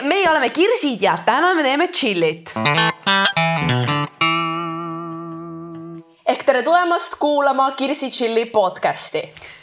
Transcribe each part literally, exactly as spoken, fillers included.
meie oleme Kirsid ja täna me teeme chillit. Ehk tere tulemast kuulama Kirsi Chilli podcasti.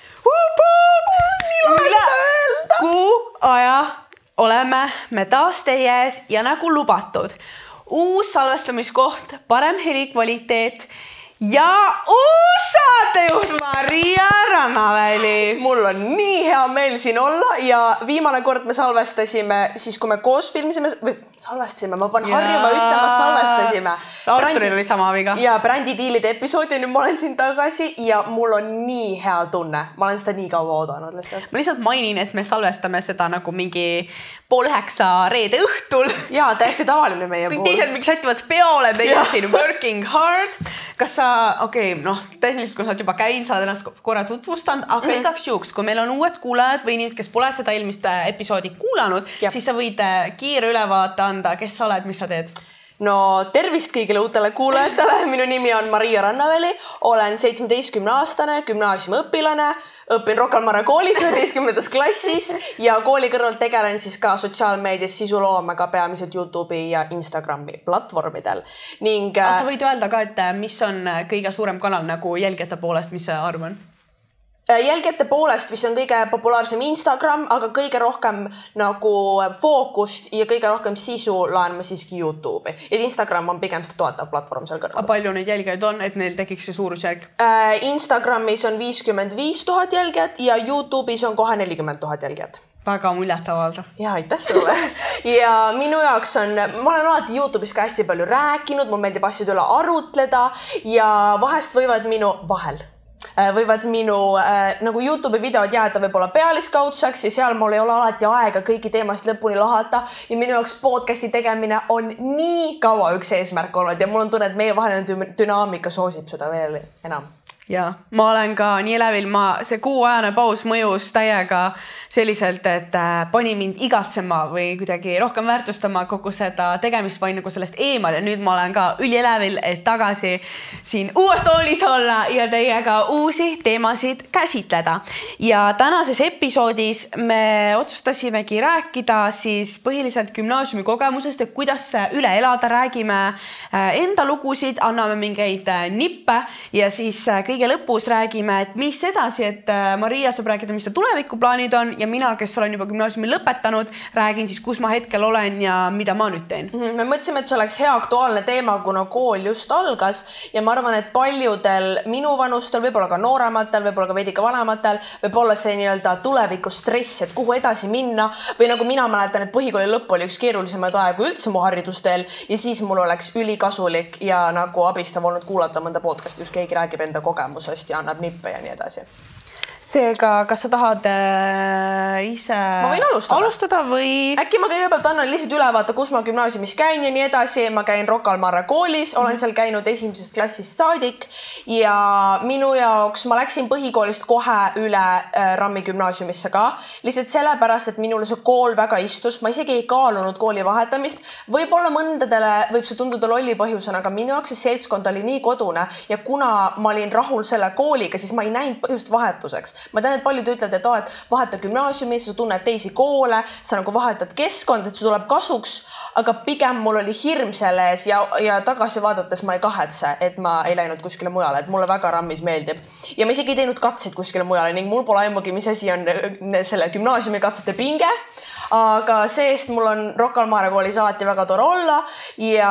Nii lahe öelda. Kuu aja oleme me taas teie ees ja nagu lubatud. Uus salvestamiskoht, parem helikvaliteet ja uus saatejuht Maria Rannaväli. Mul on nii hea meel siin olla ja viimane kord me salvestasime, siis kui me koos filmisime, või salvestasime, ma panen harjuma ütlema, salvestasime. Arturil oli sama viga. Ja brändidiilide episoodi, nüüd ma olen siin tagasi ja mul on nii hea tunne. Ma olen seda nii kaua oodanud lihtsalt. Ma lihtsalt mainin, et me salvestame seda nagu mingi pool üheksa reede õhtul. Jaa, täiesti tavaline meie Kõik puhul. teised, miks sättivad peole, teie siin working hard. Kas sa, okei, okay, noh, tehniliselt, kui sa oled juba käinud, sa oled ennast korra tutvustanud, aga mm-hmm. igaks juhuks, kui meil on uued kuulajad või inimesed, kes pole seda eelmist episoodi kuulanud, Jep. siis sa võid kiire ülevaate anda, kes sa oled, mis sa teed? No tervist kõigile uutele kuulajatele. Minu nimi on Maria Rannaväli. Olen seitsmeteistkümne aastane gümnaasiumi õpilane. Õpin Rocca al Mare koolis üheteistkümnendas klassis ja kooli kõrval tegelen siis ka sotsiaalmeedias sisuloomega peamiselt YouTube'i ja Instagrami platvormidel. Ning Aga sa võid öelda ka, et mis on kõige suurem kanal nagu jälgijate poolest, mis see arv on? Jälgijate poolest, mis on kõige populaarsem Instagram, aga kõige rohkem nagu fookust ja kõige rohkem sisu laen ma siiski YouTube'i. Et Instagram on pigem seda toetav platvorm seal kõrval. A palju neid jälgijaid on, et neil tekiks see suurusjärg? Instagramis on viiskümmend viis tuhat jälgijat ja YouTube'is on kohe nelikümmend tuhat jälgijat. Väga muljetavaldav. Ja aitäh sulle. Ja minu jaoks on, ma olen alati YouTube'is ka hästi palju rääkinud, mul meeldib asjade üle arutleda ja vahest võivad minu vahel võivad minu äh, nagu YouTube videod jääda võib-olla pealiskaudseks ja seal mul ei ole alati aega kõiki teemasid lõpuni lahata ja minu jaoks podcasti tegemine on nii kaua üks eesmärk olnud ja mul on tunne, et meie vaheline dünaamika soosib seda veel enam. Ja ma olen ka nii elevil, ma see kuuajane paus mõjus täiega selliselt, et pani mind igatsema või kuidagi rohkem väärtustama kogu seda tegemist vaid nagu sellest eemal ja nüüd ma olen ka ülielevil, et tagasi siin uues toolis olla ja teiega uusi teemasid käsitleda. Ja tänases episoodis me otsustasimegi rääkida siis põhiliselt gümnaasiumi kogemusest, et kuidas üle elada, räägime enda lugusid, anname mingeid nippe ja siis kõige lõpus räägime, et mis edasi, et Maria saab rääkida, mis ta tulevikuplaanid on ja mina, kes olen juba gümnaasiumi lõpetanud, räägin siis, kus ma hetkel olen ja mida ma nüüd teen. Me mõtlesime, et see oleks hea aktuaalne teema, kuna kool just algas ja ma arvan, et paljudel minu vanustel, võib-olla ka noorematel, võib-olla ka veidi ka vanematel, võib-olla see nii-öelda tuleviku stress, et kuhu edasi minna või nagu mina mäletan, et põhikooli lõpp oli üks keerulisemaid aegu üldse mu haridusteel ja siis mul oleks ülikasulik ja nagu abistav olnud kuulata mõnda podcasti, just keegi räägib enda kogemusest ja annab nippe ja nii edasi. Seega, kas sa tahad äh, ise ma võin alustada. alustada või? Äkki ma kõigepealt annan lihtsalt ülevaate, kus ma gümnaasiumis käin ja nii edasi. Ma käin Rocca al Mare koolis, olen seal käinud esimesest klassist saadik ja minu jaoks ma läksin põhikoolist kohe üle äh, Rammi gümnaasiumisse ka. Lihtsalt sellepärast, et minule see kool väga istus. Ma isegi ei kaalunud kooli vahetamist. Võib-olla mõndadele võib see tunduda lolli põhjusena, aga minu jaoks see seltskond oli nii kodune ja kuna ma olin rahul selle kooliga, siis ma ei näinud põhjust vahetuseks. Ma tean, et paljud ütlevad, et, oh, et vaheta gümnaasiumi, sa tunned teisi koole, sa nagu vahetad keskkond, et see tuleb kasuks, aga pigem mul oli hirm selles ja, ja tagasi vaadates ma ei kahetse, et ma ei läinud kuskile mujale, et mulle väga Rammis meeldib. Ja ma isegi ei teinud katseid kuskile mujale ning mul pole aimugi, mis asi on selle gümnaasiumi katsete pinge, aga seest mul on Rocca al Mare koolis alati väga tore olla ja,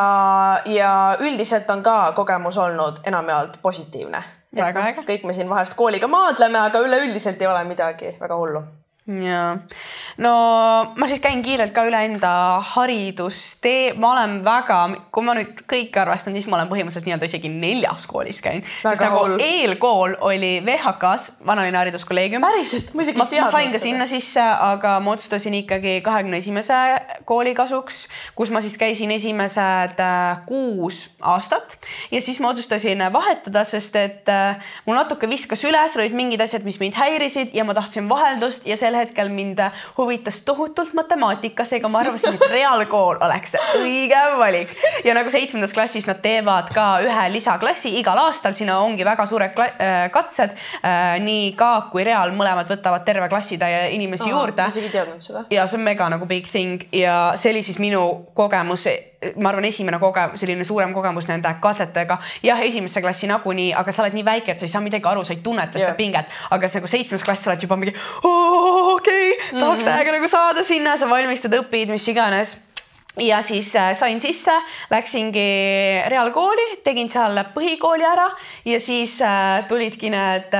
ja üldiselt on ka kogemus olnud enamjaolt positiivne. Väga äge. Kõik me siin vahest kooliga maadleme, aga üleüldiselt ei ole midagi väga hullu. Ja. No ma siis käin kiirelt ka üle enda haridustee. Ma olen väga, kui ma nüüd kõik arvestan, siis ma olen põhimõtteliselt nii-öelda isegi neljas koolis käin. Sest nagu hull. Eelkool oli V H K-s, Vanalinna hariduskolleegium. Päriselt, ma isegi ma, teadnud ma sain ka seda. Sinna sisse, aga ma otsustasin ikkagi kahekümne esimese kooli kasuks, kus ma siis käisin esimesed kuus aastat ja siis ma otsustasin vahetada, sest et mul natuke viskas üles, olid mingid asjad, mis mind häirisid ja ma tahtsin vaheldust ja selle sel hetkel mind huvitas tohutult matemaatika, seega ma arvasin, et reaalkool oleks õige valik. Ja nagu seitsmendas klassis nad teevad ka ühe lisaklassi igal aastal, siin ongi väga suured katsed, nii ka kui reaal mõlemad võtavad terve klassitäie inimesi Aha, juurde. Ma isegi teadnud seda. Ja see on mega nagu big thing ja see oli siis minu kogemus, ma arvan, esimene kogemus, selline suurem kogemus nende katsetega. Jah, esimesse klassi nagunii, aga sa oled nii väike, et sa ei saa midagi aru, sa ei tunneta seda pinget, aga see nagu seitsmes klass sa oled juba mingi okei, okay, tahaks mm-hmm. täiega nagu saada sinna, sa valmistud, õpid, mis iganes. Ja siis sain sisse, läksingi reaalkooli, tegin seal põhikooli ära ja siis tulidki need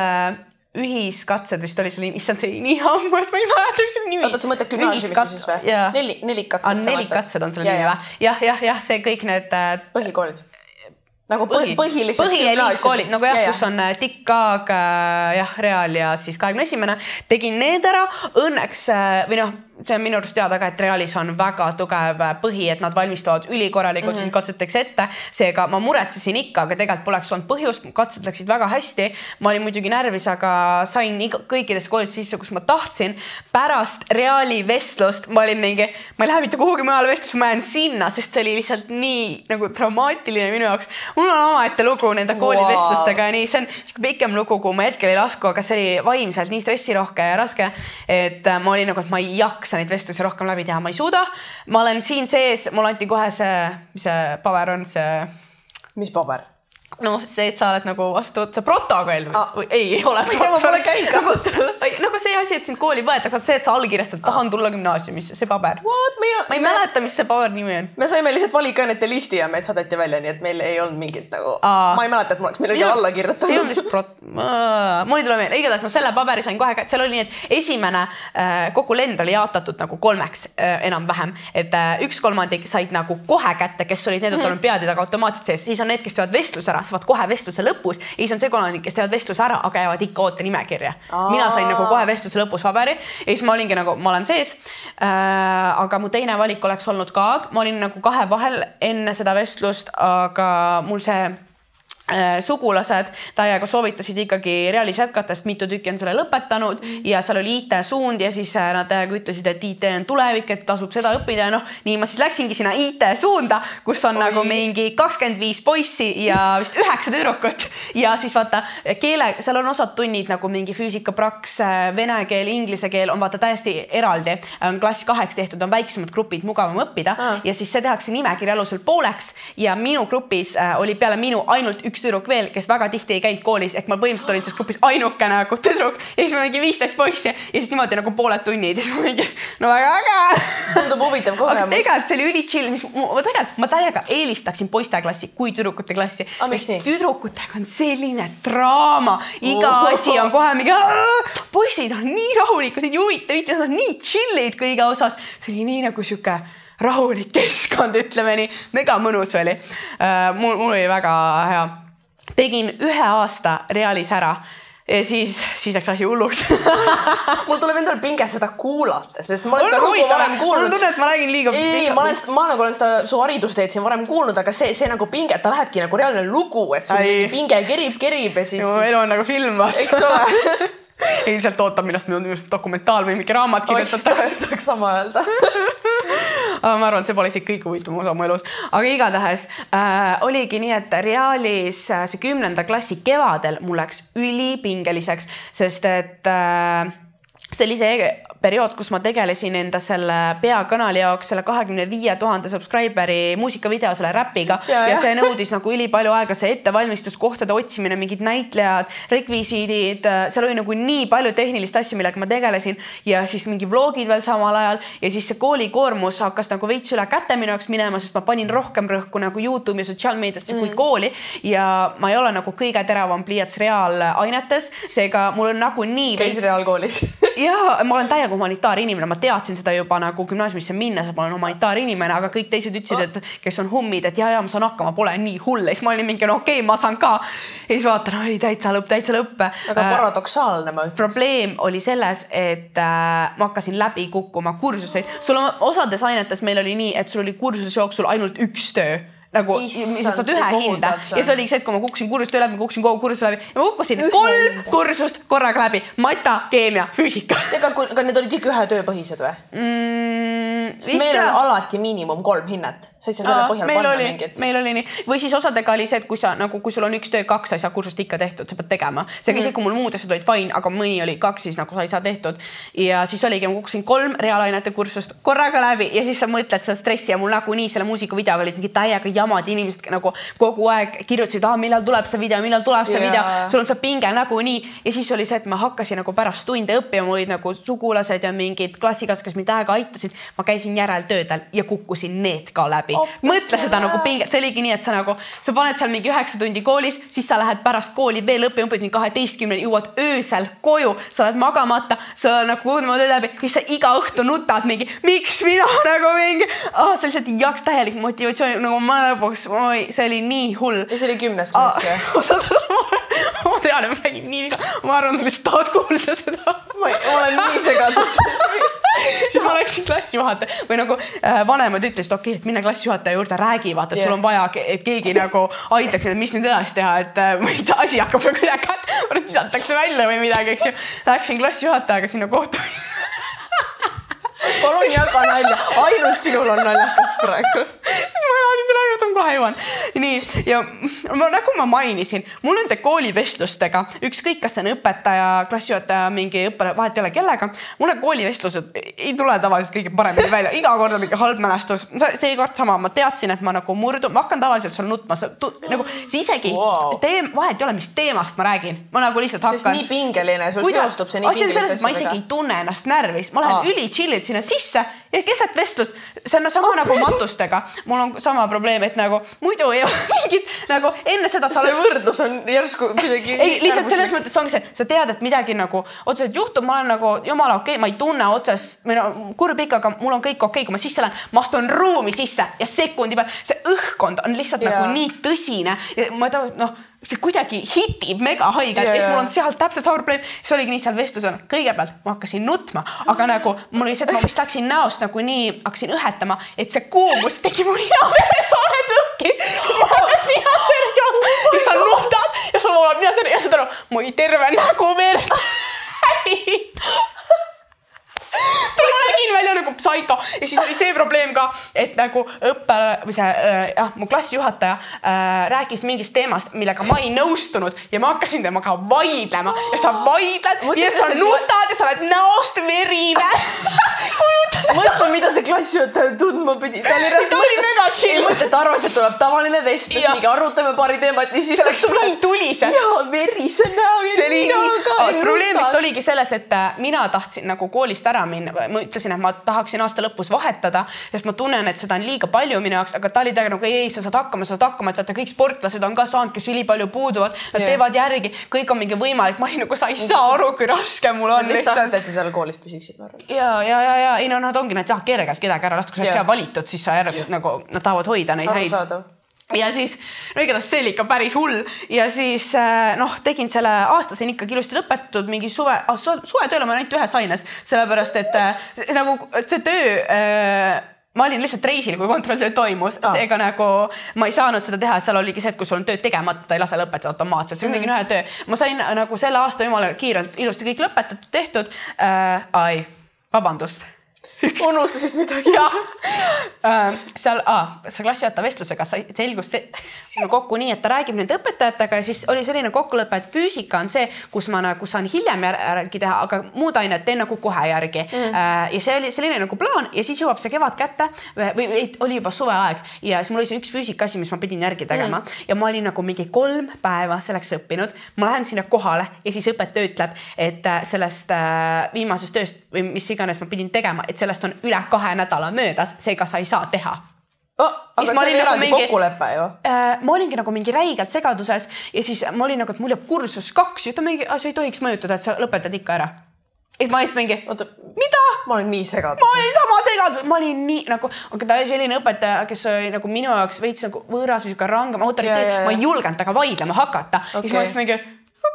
ühiskatsed vist oli see, issand see nii ammu, et ma ei mäleta, mis see nimi. Oota, sa mõtled gümnaasiumisse siis või? Yeah. Neli, nelikatsed. Nelikatsed on selle nimi või? Jah, jah, jah, see kõik need... Põhikoolid. Nagu põhi, põhilised gümnaasiumid. Nagu jah, ja, ja. Kus on tikkaag, jah, reaal ja siis kahekümne esimene. Tegin need ära, õnneks, või noh, see on minu arust teada ka, et reaalis on väga tugev põhi, et nad valmistavad ülikorralikult mm -hmm. katseteks ette. Seega ma muretsesin ikka, aga tegelikult poleks olnud põhjust, katsed läksid väga hästi. Ma olin muidugi närvis, aga sain kõikidest koolist sisse, kus ma tahtsin. Pärast reaali vestlust ma olin mingi, ma ei lähe mitte kuhugi mujale vestlust, ma jään sinna, sest see oli lihtsalt nii nagu traumaatiline minu jaoks. Mul on oma ette lugu nende koolivestlustega ja nii, see on pikem lugu, kui ma hetkel ei lasku, aga see oli vaimselt nii stressirohke ja raske, et ma olin nagu, et ma ei jaksa neid vestlusi rohkem läbi teha, ma ei suuda. Ma olen siin sees, mul anti kohe see, mis see paber on, see... Mis paber? No see, et sa oled nagu vastu, see protokoll või, või ei, ei ole. Ma ma pole käiga. Nagu, nagu see asi, et sind kooli võetakse, see, et sa allkirjastad, tahan tulla gümnaasiumisse, see paber. What? Me, ma ei me... mäleta, mis see paber nimi on. Me saime lihtsalt valikainete listi ja meid saadeti välja, nii et meil ei olnud mingit nagu... Aa. Ma ei mäleta, et ma oleks millegi alla kirjutanud. See on vist prot... Mul ei tule meelde. Igatahes, no selle paberi sain kohe... Seal oli nii, et esimene äh, kogu lend oli jaotatud nagu kolmeks äh, enam-vähem. Et äh, üks kolmandik said nagu kohe kätte, kes olid need, et olümpiaadid, aga automaatselt sees. Siis on need, kes teevad vestluse ära, saavad kohe vestluse lõpus ja siis on see kolmandik, kes teevad vestluse ära, aga jäävad ikka oote nimekirja. Aa. Mina sain nagu kohe vestluse lõpus paberi ja siis ma olingi nagu, ma olen sees, äh, aga mu teine valik oleks olnud ka, ma olin nagu kahe vahel enne seda vestlust, aga mul see äh, sugulased täiega soovitasid ikkagi reaalis jätkata, sest mitu tükki on selle lõpetanud mm. ja seal oli I T suund ja siis nad täiega ütlesid, et I T on tulevik, et tasub seda õppida ja noh, nii ma siis läksingi sinna I T suunda, kus on Oi. Nagu mingi kakskümmend viis poissi ja vist üheksa tüdrukut ja siis vaata keele, seal on osad tunnid nagu mingi füüsika, praks, vene keel, inglise keel on vaata täiesti eraldi, on klass kaheks tehtud, on väiksemad grupid, mugavam õppida ah. ja siis see tehakse nimekirja alusel pooleks ja minu grupis oli peale minu ainult üks tüdruk veel, kes väga tihti ei käinud koolis, ehk ma põhimõtteliselt olin selles grupis ainuke nagu tüdruk ja siis ma mingi viisteist poissi ja siis niimoodi nagu pooled tunnid ja siis ma mingi, no väga äge. Tundub huvitav kogemus. Aga tegelikult see oli üli chill, mis ma tegelikult, ma täiega eelistaksin poiste klassi kui tüdrukute klassi. A, miks nii? Tüdrukutega on selline draama, iga oh. asi on kohe mingi, poisid on nii rahulikud, need juvita, nad on nii chillid kõige osas. See oli nii nagu siuke rahulik keskkond, ütleme nii, mega mõnus oli. Mul, mul oli väga hea. Tegin ühe aasta reaalis ära ja siis, siis läks asi hulluks. Mul tuleb endal pinge seda kuulata, sest ma olen seda lugu varem kuulnud. Mul tunne, et ma räägin liiga... Ei, ma, olen, ma nagu olen seda su haridusteed siin varem kuulnud, aga see, see nagu pinge, ta lähebki nagu reaalne lugu, et sul pinge kerib, kerib ja siis... Ju elu on nagu film. Eks ole. Ilmselt ootab minust minu dokumentaal või mingi raamat kirjutatakse. Tahaks sama öelda. Ma arvan, see pole isegi kõik huvitav osa mu elus. Aga igatahes äh, oligi nii, et reaalis äh, see kümnenda klassi kevadel mul läks ülipingeliseks, sest et äh, see oli see periood, kus ma tegelesin enda selle peakanali jaoks selle kahekümne viie tuhande subscriberi muusikavideo selle räpiga ja, ja see nõudis nagu üli palju aega, see ettevalmistus, kohtade otsimine, mingid näitlejad, rekvisiidid, seal oli nagu nii palju tehnilist asju, millega ma tegelesin ja siis mingi vlogid veel samal ajal ja siis see koolikoormus hakkas nagu veits üle käte minu jaoks minema, sest ma panin rohkem rõhku nagu YouTube ja sotsiaalmeediasse mm. kui kooli ja ma ei ole nagu kõige teravam pliiats reaalainetes, seega mul on nagu nii käis veits... reaalkoolis ja ma olen täiega humanitaarinimene, ma teadsin seda juba nagu gümnaasiumisse minnes, et ma olen humanitaarinimene, aga kõik teised ütlesid, et kes on hummid, et ja, ja ma saan hakkama, pole nii hull. Ja siis ma olin mingi, no okei, okay, ma saan ka. Ja siis vaatan, oi, täitsa lõpp, täitsa lõpp. Aga paradoksaalne, ma ütleks. Probleem oli selles, et äh, ma hakkasin läbi kukkuma kursuseid. Sul on osades ainetes meil oli nii, et sul oli kursuse jooksul ainult üks töö. nagu saad ühe hinda ja see oli see, et kui ma kukkusin kursust läbi, ma kukkusin kogu kursust läbi ja ma kukkusin kolm kursust korraga läbi. Mata, keemia, füüsika. Ega, aga need olid ikka ühe tööpõhised või? Mm, Sest meil on alati miinimum kolm hinnet. Sa ei saa selle põhjal meil panna oli, mingit. Meil oli nii. Või siis osadega oli see, et kui, sa, nagu, kui sul on üks töö, kaks, sa ei saa kursust ikka tehtud, sa pead tegema. See mm. isegi, kui mul muud asjad olid fine, aga mõni oli kaks, siis nagu sa ei saa tehtud. Ja siis oligi, ma kukkusin kolm reaalainete kursust korraga läbi ja siis sa mõtled seda stressi ja mul nagu nii selle muusikavideoga olid mingi täiega jamad inimesed nagu kogu aeg kirjutasid, ah, millal tuleb see video, millal tuleb see yeah. video, sul on see pinge nagu nii ja siis oli see, et ma hakkasin nagu pärast tunde õppima, mul olid nagu sugulased ja mingid klassikas, kes mind tähega aitasid, ma käisin järeltöödel ja kukkusin need ka läbi. Oh, mõtle seda nagu pinget, see oligi nii, et sa nagu, sa paned seal mingi üheksa tundi koolis, siis sa lähed pärast kooli veel õppima, õppid mingi kaheteistkümne, jõuad öösel koju, sa oled magamata, sa nagu kuudma töö läbi, siis sa iga õhtu nutad mingi, miks mina nagu mingi, ah, see lihtsalt jaks täielik motivatsioon, nagu ma lõpuks, see oli nii hull. Ja see oli kümnes klass, jah? Ma tean, et ma räägin nii viga. Ma arvan, et sa tahad kuulda seda. Ma olen nii segadus. Siis ma läksin klassijuhataja või nagu äh, vanemad ütlesid, okei, et minne klassijuhataja juurde räägi, vaata, et yeah. sul on vaja, et keegi nagu aitaks, et mis nüüd edasi teha, et äh, asi hakkab nagu üle kätt, visatakse välja või midagi, eks ju. Läksin klassijuhatajaga sinna kohtumisse. Palun jaga nalja. Ainult sinul on naljakas praegu. Ma elasin selle aega, kohe jõuan. Nii, ja ma, nagu ma mainisin, mul nende koolivestlustega, ükskõik, kas see on õpetaja, klassijuhataja, mingi õppele, vahet ei ole kellega, mulle koolivestlused ei tule tavaliselt kõige paremini välja. Iga kord on mingi halb mälestus. See kord sama, ma teadsin, et ma nagu murdun, ma hakkan tavaliselt seal nutma. Tu, nagu, see isegi wow. teem, vahet ei ole, mis teemast ma räägin. Ma nagu lihtsalt hakkan. Sest nii pingeline, sul seostub see nii pingelist asjadega. Ma isegi ei tunne ennast närvis. Ma lähen ah. üli chillid sinna sisse ja keset vestlust. See on sama oh. nagu matustega. Mul on sama probleem, et nagu muidu ei ole mingit nagu enne seda sa see võrdlus on järsku midagi ei, lihtsalt selles mõttes ongi see, sa tead, et midagi nagu otseselt juhtub, ma olen nagu jumala okei, ma ei tunne otsest, või no kurb ikka, aga mul on kõik okei, kui ma sisse lähen, ma astun ruumi sisse ja sekundi peal, see õhkkond on lihtsalt yeah. nagu nii tõsine ja ma tahan, noh, see kuidagi hitib mega haigelt yeah, ja siis mul on seal täpselt sama probleem, see oligi nii seal vestlus on, kõigepealt ma hakkasin nutma, aga nagu mul oli see, et ma vist läksin näost nagu nii, hakkasin õhetama, et see kuumus tegi mul nina veresoored lõhki, ma hakkas nina tervet jooks, ja sa nutad ja sa voolab nina selle ja sa taru, mu ei terve nägu verd ma nägin välja nagu psaiko ja siis oli see probleem ka, et nagu õppe või see, äh, jah, mu klassijuhataja äh, rääkis mingist teemast, millega ma ei nõustunud ja ma hakkasin temaga vaidlema ja sa vaidled ja sa nutad ja sa oled näost verine mõtle, mida see klassijuhataja tundma pidi. Ta oli ta oli mega chill. Mõtle, et arvas, et tuleb tavaline vestlus, mingi arutame paari teemat ja siis see läks nii tulise. Ja verise näo ja ninaga. Probleemist oligi selles, et mina tahtsin nagu koolist ära minna. Ma ütlesin, et ma tahaksin aasta lõpus vahetada, sest ma tunnen, et seda on liiga palju minu jaoks, aga ta oli täiega nagu, ei, sa saad hakkama, sa saad hakkama, et vaata, kõik sportlased on ka saanud, kes üli palju puuduvad, nad yeah. teevad järgi, kõik on mingi võimalik. Ma ei nagu, sa ei saa aru, kui raske mul on. Mis tahtsid, et sa seal koolis püsiksid? Ja, ja, ja, ja, ei no nad ongi, nad tahavad kergelt kedagi ära lasta, kui sa oled seal valitud, siis sa järg, nagu, nad tahavad hoida neid häid. Ja siis, no igatahes see oli ikka päris hull ja siis noh, tegin selle aasta siin ikka ilusti lõpetatud mingi suve, ah, suve tööle ma ainult ühes aines, sellepärast et nagu see töö, ma olin lihtsalt reisil, kui kontrolltöö toimus, ah. seega nagu ma ei saanud seda teha, seal oligi see, et kui sul on tööd tegemata, ta ei lase lõpetada automaatselt, see on tegin ühe töö. Ma sain nagu selle aasta jumala kiirelt ilusti kõik lõpetatud, tehtud, äh, ai, vabandust. Unustasid midagi. Ja. Äh, seal, ah, see klassijuhataja vestlusega selgus see, kokku nii, et ta räägib nende õpetajatega ja siis oli selline kokkulepe, et füüsika on see, kus ma nagu saan hiljem järgi teha, aga muud ainet teen nagu kohe järgi. Mm. Äh, ja see oli selline nagu plaan ja siis jõuab see kevad kätte või, või oli juba suveaeg ja siis mul oli see üks füüsika asi, mis ma pidin järgi tegema mm. ja ma olin nagu mingi kolm päeva selleks õppinud. Ma lähen sinna kohale ja siis õpetaja ütleb, et sellest viimasest tööst või mis iganes ma pidin tegema, et sellest on üle kahe nädala möödas, seega sa ei saa teha. Oh, aga see oli eraldi nagu kokkulepe ju. Äh, ma olingi nagu mingi räigelt segaduses ja siis ma olin nagu, et mul jääb kursus kaks ja ta mingi, see ei tohiks mõjutada, et sa lõpetad ikka ära. Et ma olin mingi, oota, mida? Ma olin nii segadus. Ma olin sama segadus, ma olin nii nagu, aga ta oli selline õpetaja, kes oli nagu minu jaoks veits nagu võõras või siuke rangem autoriteet, ma ei julgenud taga vaidlema hakata. Okay. Ja siis ma olin mingi, okei, okay,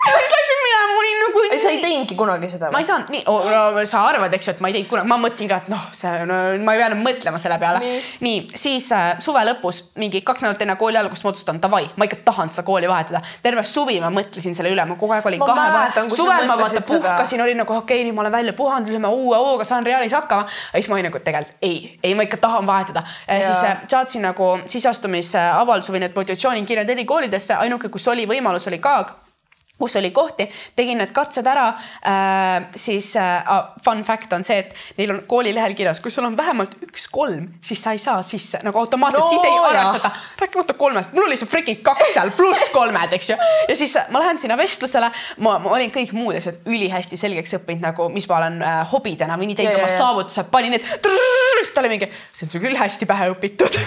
siis läksin minema, ma olin nagu ei, sa ei teinudki kunagi seda? Ma ei saanud, nii, oh, no, sa arvad, eks, et ma ei teinud kunagi, ma mõtlesin ka, et noh, see, no, ma ei pea enam mõtlema selle peale. Nii, nii siis äh, suve lõpus, mingi kaks nädalat enne kooli algust ma otsustan, tavai, ma ikka tahan seda kooli vahetada. Terve suvi ma mõtlesin selle üle, ma kogu aeg olin ma kahe mäletan, vahe. Suvel ma vaata puhkasin, olin nagu okei, okay, nii ma olen välja puhanud, ütleme uue hooga, saan reaalis hakkama. Ja siis ma olin nagu tegelikult ei, ei, ma ikka tahan vahetada. Siis äh, saatsin nagu sisastumise avaldusi või need motivatsioonikirjad eri koolidesse, ainuke, kus oli võimalus, oli Kaag, kus oli kohti, tegin need katsed ära, äh, siis äh, fun fact on see, et neil on koolilehel kirjas, kui sul on vähemalt üks kolm, siis sa ei saa sisse, nagu automaatselt no, siit ei arvestada. Rääkimata kolmest, mul oli see freaking kaks seal, pluss kolmed, eks ju. Ja siis ma lähen sinna vestlusele, ma, ma olin kõik muud asjad ülihästi selgeks õppinud, nagu mis ma olen äh, hobidena või nii teinud oma saavutused, panin need, siis ta oli mingi, see on sul küll hästi pähe õpitud.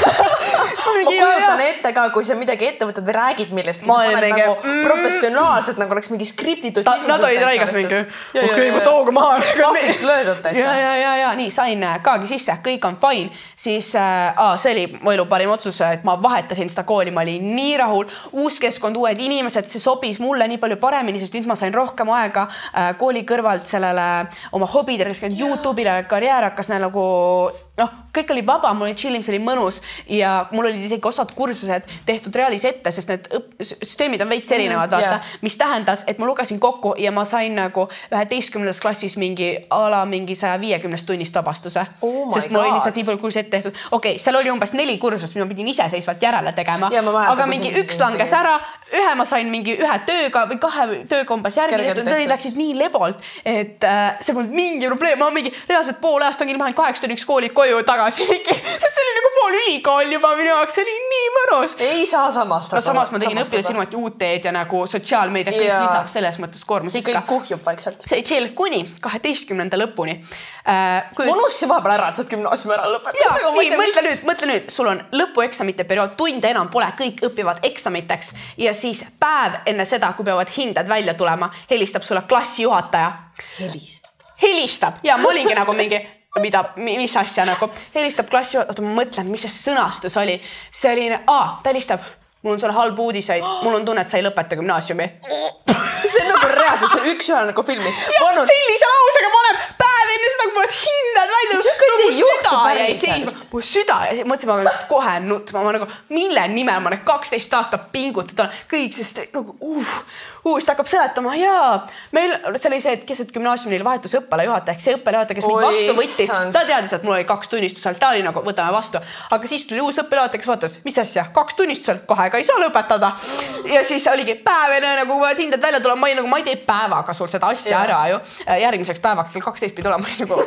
ma kujutan ette ka, kui sa midagi ette võtad või räägid millestki, sa paned nagu mm, professionaalselt, nagu oleks mingi skriptitud sisus. Nad olid raigas mingi, okei, ma tooga maha. Kahviks löödud täitsa. Ja, ja, ja, ja, nii, sain Kaagi sisse, kõik on fine. Siis äh, see oli mu elu parim otsus, et ma vahetasin seda kooli, ma olin nii rahul. Uus keskkond, uued inimesed, see sobis mulle nii palju paremini, sest nüüd ma sain rohkem aega äh, kooli kõrvalt sellele oma hobidele, kes YouTube'ile karjäär hakkas nagu, noh, kõik oli vaba, mul oli chillim, see oli mõnus ja mul olid isegi osad kursused tehtud reaalis ette, sest need süsteemid on veits erinevad, vaata, yeah. mis tähendas, et ma lugesin kokku ja ma sain nagu üheteistkümnendas klassis mingi ala mingi saja viiekümnest tunnist vabastuse, oh sest mul oli lihtsalt nii palju kursi ette tehtud. Okei, okay, seal oli umbes neli kursust, mis ma pidin iseseisvalt järele tegema, ja, mäletan, aga mingi üks langes ära, ühe ma sain mingi ühe tööga või kahe tööga umbes järgi tehtud, need läksid nii lebolt, et äh, see polnud mingi probleem, ma mingi reaalselt pool aastat ma olin kaheksa tunniks kooli koju tagasi, see oli nagu pool ülikool juba minu jaoks, see oli nii mõnus. Ei saa samastada. No samas ma tegin õpilas ilmati uut teed ja nagu sotsiaalmeedia kõik ja. Lisaks selles mõttes koormus ikka. Kõik kuhjub vaikselt. See chill kuni kaheteistkümnenda lõpuni. Äh, kui... Unussi vahepeal ära, et saad gümnaasiumi ära lõpetada. Jaa, nii, mõtle nüüd, mõtle nüüd, sul on lõpueksamite periood, tunde enam pole, kõik õpivad eksamiteks ja siis päev enne seda, kui peavad hinded välja tulema, helistab sulle klassijuhataja. Helistab. Helistab ja ma olingi nagu mingi mida, mis asja nagu helistab klassi, oota ma mõtlen, mis see sõnastus oli, see oli, aa, ta helistab, mul on sulle halb uudiseid, mul on tunne, et sa ei lõpeta gümnaasiumi. See on nagu reaalselt, see on üks ühe nagu filmis. Ja Pannud... sellise lausega paneb päev enne seda, kui peavad hindad välja. See ei juhtu päriselt. Mu süda ja mõtlesin, ma olen kohe nutma, ma nagu, mille nimel ma need kaksteist aastat pingutud olen, kõik, sest nagu, uh, uh, ta hakkab seletama, jaa, meil see oli see, et keset gümnaasiumil vahetus õppelajuhataja, ehk see õppelajuhataja, kes mind vastu võttis, ta teadis, et mul oli kaks tunnistusel, ta oli nagu, võtame vastu, aga siis tuli uus õppelajuhataja, kes vaatas, mis asja, kaks tunnistusel, kahega ei saa lõpetada. Ja siis oligi päev enne, nagu hinded välja tuleb, ma ei, nagu, ma ei tee päevaga sul seda asja ja. Ära ju. Järgmiseks päevaks kell kaksteist pidi olema nagu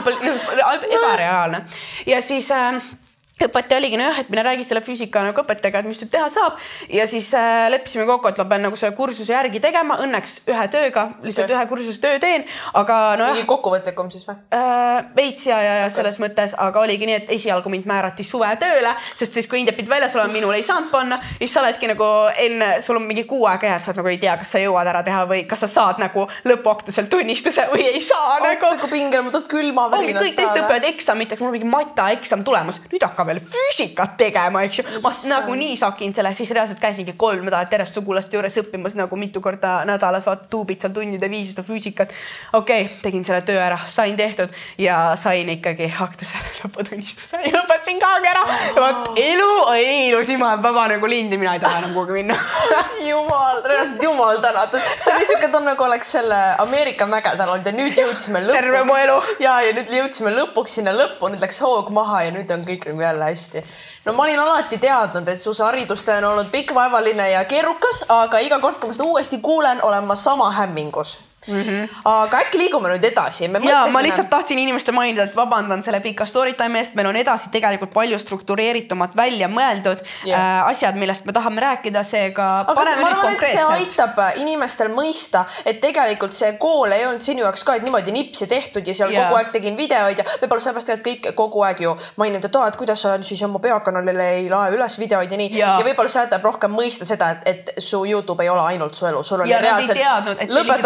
unbel- ebareaalne. Ja siis äh, õpetaja oligi, no jah, et mine räägi selle füüsika nagu õpetajaga, et mis nüüd teha saab. Ja siis äh, leppisime kokku, et ma pean nagu selle kursuse järgi tegema. Õnneks ühe tööga, lihtsalt okay. ühe kursuse töö teen. Aga no jah. Mingi kokkuvõtlikum siis või? Äh, veits ja, ja, ja okay. selles mõttes, aga oligi nii, et esialgu mind määrati suve tööle, sest siis kui indepid väljas olema, minul ei saanud panna. Siis sa oledki nagu enne, sul on mingi kuu aega jääd, sa nagu ei tea, kas sa jõuad ära teha või kas sa saad nagu lõpuaktusel tunnistuse või ei saa. Oh, nagu. Kui pingel, ma tõid külma või kõik teist õppevad eksamit, mul on mingi mata eksam tulemus. Nüüd hakkab veel füüsikat tegema, eks ju. Ma nagu nii sakin selle, siis reaalselt käisingi kolm nädalat järjest sugulaste juures õppimas nagu mitu korda nädalas, vaat tuubid seal tunnide viis seda füüsikat. Okei, okay, tegin selle töö ära, sain tehtud ja sain ikkagi hakta selle lõputunnistuse ja lõpetasin kaagi ära. Ja vaat elu oli ilus, nii ma olen vaba nagu lind ja mina ei taha enam kuhugi minna. Jumal, reaalselt jumal tänatud. See oli siuke tunne, kui oleks selle Ameerika mägedel olnud ja nüüd jõudsime lõpuks. Terve mu elu. Ja, ja nüüd jõudsime lõpuks sinna lõppu, nüüd läks hoog maha ja nüüd on kõik nagu jälle hästi. No ma olin alati teadnud, et su haridustee on olnud pikk-vaevaline ja keerukas, aga iga kord, kui ma seda uuesti kuulen, olen ma sama hämmingus. Mm-hmm. Aga äkki liigume nüüd edasi. Me ja ma lihtsalt tahtsin inimeste mainida, et vabandan selle pika storytime eest. Meil on edasi tegelikult palju struktureeritumad välja mõeldud yeah. äh, asjad, millest me tahame rääkida, seega paneme nüüd konkreetselt. See aitab inimestel mõista, et tegelikult see kool ei olnud sinu jaoks ka, et niimoodi nipsi tehtud ja seal yeah. kogu aeg tegin videoid ja võib-olla sellepärast, et kõik kogu aeg ju maininud, et, et kuidas sa siis oma peakanalile ei lae üles videoid ja nii. Yeah. Ja võib-olla see aitab rohkem mõista seda, et, et su YouTube ei ole ainult su elu. Sul oli ja reaalselt teadnud, lõpetamata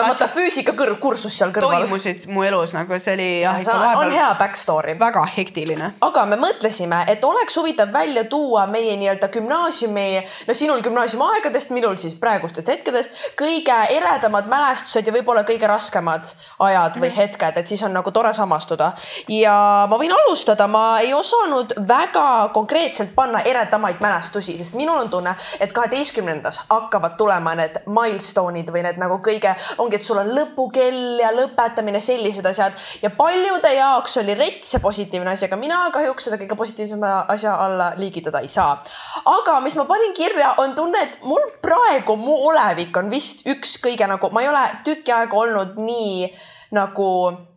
füüsikakursus seal kõrval. Toimusid mu elus nagu see oli jah, ja, on hea backstory. Väga hektiline. Aga me mõtlesime, et oleks huvitav välja tuua meie nii-öelda gümnaasiumi, no sinul gümnaasiumi aegadest, minul siis praegustest hetkedest, kõige eredamad mälestused ja võib-olla kõige raskemad ajad või hetked, et siis on nagu tore samastuda. Ja ma võin alustada, ma ei osanud väga konkreetselt panna eredamaid mälestusi, sest minul on tunne, et kaheteistkümnendas hakkavad tulema need milestone'id või need nagu kõige, ongi, et sul on lõpukell ja lõpetamine, sellised asjad ja paljude jaoks oli rets ja positiivne asi, aga mina kahjuks seda kõige positiivsema asja alla liigitada ei saa. Aga mis ma panin kirja, on tunne, et mul praegu mu olevik on vist üks kõige nagu, ma ei ole tükki aega olnud nii nagu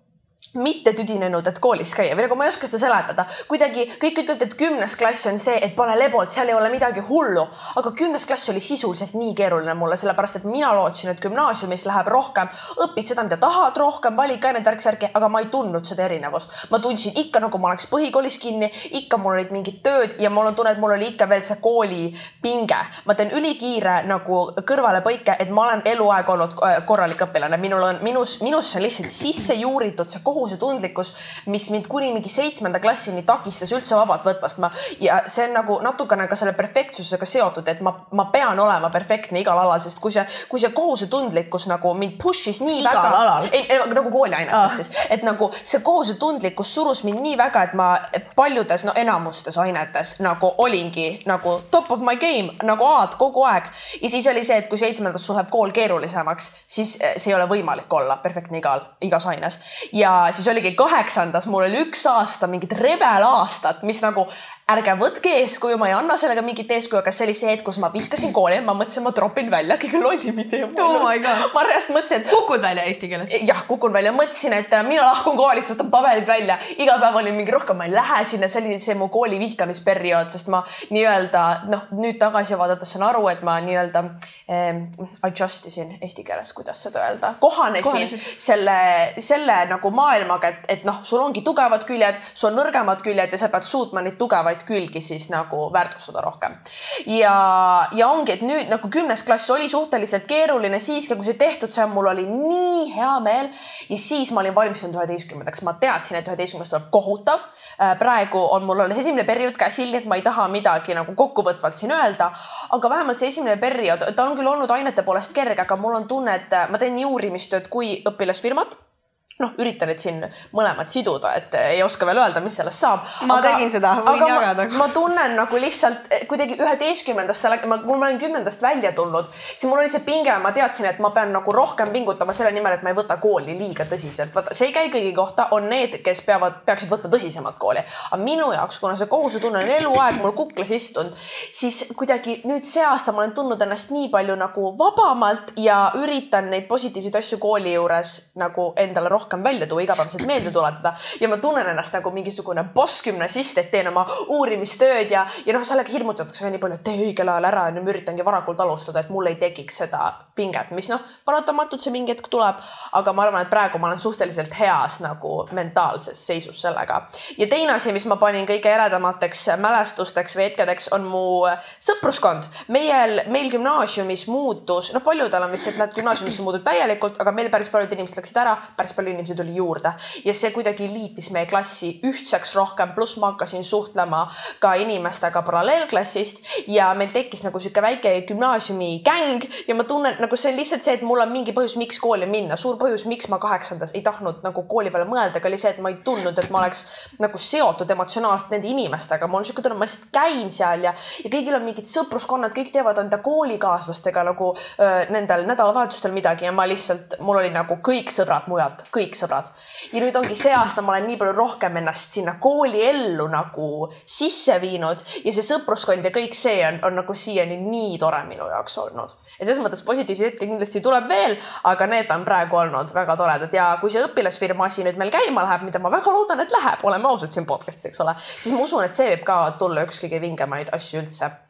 mitte tüdinenud, et koolis käia või nagu ma ei oska seda seletada. Kuidagi kõik ütlevad, et kümnes klass on see, et pane lebolt, seal ei ole midagi hullu. Aga kümnes klass oli sisuliselt nii keeruline mulle, sellepärast, et mina lootsin, et gümnaasiumis läheb rohkem, õpid seda, mida tahad rohkem, valik ained värksärki, aga ma ei tundnud seda erinevust. Ma tundsin ikka, nagu ma oleks põhikoolis kinni, ikka mul olid mingid tööd ja mul on tunne, et mul oli ikka veel see kooli pinge. Ma teen ülikiire nagu kõrvale põike, et ma olen eluaeg olnud korralik õpilane. Minul on, minus, minus on lihtsalt sisse juuritud see kohu see tundlikkus, mis mind kuni mingi seitsmenda klassini takistas üldse vabalt võtmast. Ma, ja see on nagu natukene ka selle perfektsusega seotud, et ma, ma pean olema perfektne igal alal, sest kui see, kui see kohusetundlikkus nagu mind pushis nii igal väga, alal. Ei, nagu kooliainetes ah. siis, et nagu see kohusetundlikkus surus mind nii väga, et ma paljudes, no enamustes ainetes nagu olingi nagu top of my game, nagu aad kogu aeg. Ja siis oli see, et kui seitsmendas sul läheb kool keerulisemaks, siis see ei ole võimalik olla perfektne igal, igas aines. Ja siis oligi kaheksandas, mul oli üks aasta, mingid rebel aastat, mis nagu ärge võtke eeskuju, ma ei anna sellega mingit eeskuju, aga see oli see, et kus ma vihkasin kooli, ma mõtlesin, ma tropin välja kõige lollim idee. Oh my God. Ma reast mõtlesin, et kukud välja eesti keeles. Jah, kukun välja. Mõtlesin, et mina lahkun koolist, võtan paberid välja. Iga päev oli mingi rohkem, ma ei lähe sinna, see oli see mu kooli vihkamisperiood, sest ma nii-öelda, noh, nüüd tagasi vaadates saan aru, et ma nii-öelda eh, adjustisin eesti keeles, kuidas seda öelda. Kohanesin, Kohanesin. Selle, selle nagu maailmaga, et, et noh, sul ongi tugevad küljed, sul on nõrgemad küljed ja sa pead suutma neid tugevaid külgi siis nagu väärtustada rohkem. Ja, ja ongi, et nüüd nagu kümnes klass oli suhteliselt keeruline siiski, kui see tehtud see, mul oli nii hea meel ja siis ma olin valmistunud üheteistkümnendaks. Ma teadsin, et üheteistkümnendaks tuleb kohutav. Praegu on mul alles esimene periood käsil, nii et ma ei taha midagi nagu kokkuvõtvalt siin öelda, aga vähemalt see esimene periood, ta on küll olnud ainete poolest kerge, aga mul on tunne, et ma teen nii uurimistööd kui õpilasfirmat. Noh, üritan nüüd siin mõlemad siduda, et ei oska veel öelda, mis sellest saab. Ma aga, tegin seda, võin jagada. Ma, ma tunnen nagu lihtsalt kuidagi üheteistkümnendast, kui ma olen kümnendast välja tulnud, siis mul oli see pinge, ma teadsin, et ma pean nagu rohkem pingutama selle nimel, et ma ei võta kooli liiga tõsiselt. Vaata, see ei käi kõigi kohta, on need, kes peavad, peaksid võtma tõsisemalt kooli. Aga minu jaoks, kuna see kohusetunne on eluaeg mul kuklas istunud, siis kuidagi nüüd see aasta ma olen tundnud ennast nii palju nagu vabamalt ja üritan neid positiivseid asju kooli juures nagu endale rohkem välja tuua, igapäevaselt meelde tuletada ja ma tunnen ennast nagu mingisugune boss gümnasist, et teen oma uurimistööd ja, ja noh, sellega hirmutatakse nii palju, et tee õigel ajal ära ja nüüd ma üritangi varakult alustada, et mul ei tekiks seda pinget, mis noh, paratamatult see mingi hetk tuleb, aga ma arvan, et praegu ma olen suhteliselt heas nagu mentaalses seisus sellega. Ja teine asi, mis ma panin kõige eredamateks mälestusteks või hetkedeks, on mu sõpruskond. Meil, meil gümnaasiumis muutus, noh paljudel on, mis et lähed gümnaasiumisse muutub täielikult, aga meil päris paljud inimesed läksid ära, päris palju inimesi tuli juurde ja see kuidagi liitis meie klassi ühtseks rohkem, pluss ma hakkasin suhtlema ka inimestega paralleelklassist ja meil tekkis nagu siuke väike gümnaasiumi gäng ja ma tunnen, nagu see on lihtsalt see, et mul on mingi põhjus, miks kooli minna. Suur põhjus, miks ma kaheksandas ei tahtnud nagu kooli peale mõelda, oli see, et ma ei tundnud, et ma oleks nagu seotud emotsionaalselt nende inimestega. Ma olen siuke tunne, ma lihtsalt käin seal ja, ja kõigil on mingid sõpruskonnad, kõik teevad enda koolikaaslastega nagu öö, nendel nädalavahetustel midagi ja ma lihtsalt, mul oli nagu kõik sõbrad mujalt, kõik sõbrad. Ja nüüd ongi see aasta, ma olen nii palju rohkem ennast sinna kooli ellu nagu sisse viinud ja see sõpruskond ja kõik see on, on nagu siiani nii tore minu jaoks olnud. Et selles mõttes positiivseid hetke kindlasti tuleb veel, aga need on praegu olnud väga toredad ja kui see õpilasfirma asi nüüd meil käima läheb, mida ma väga loodan, et läheb, oleme ausad siin podcastis, eks ole, siis ma usun, et see võib ka tulla üks kõige vingemaid asju üldse.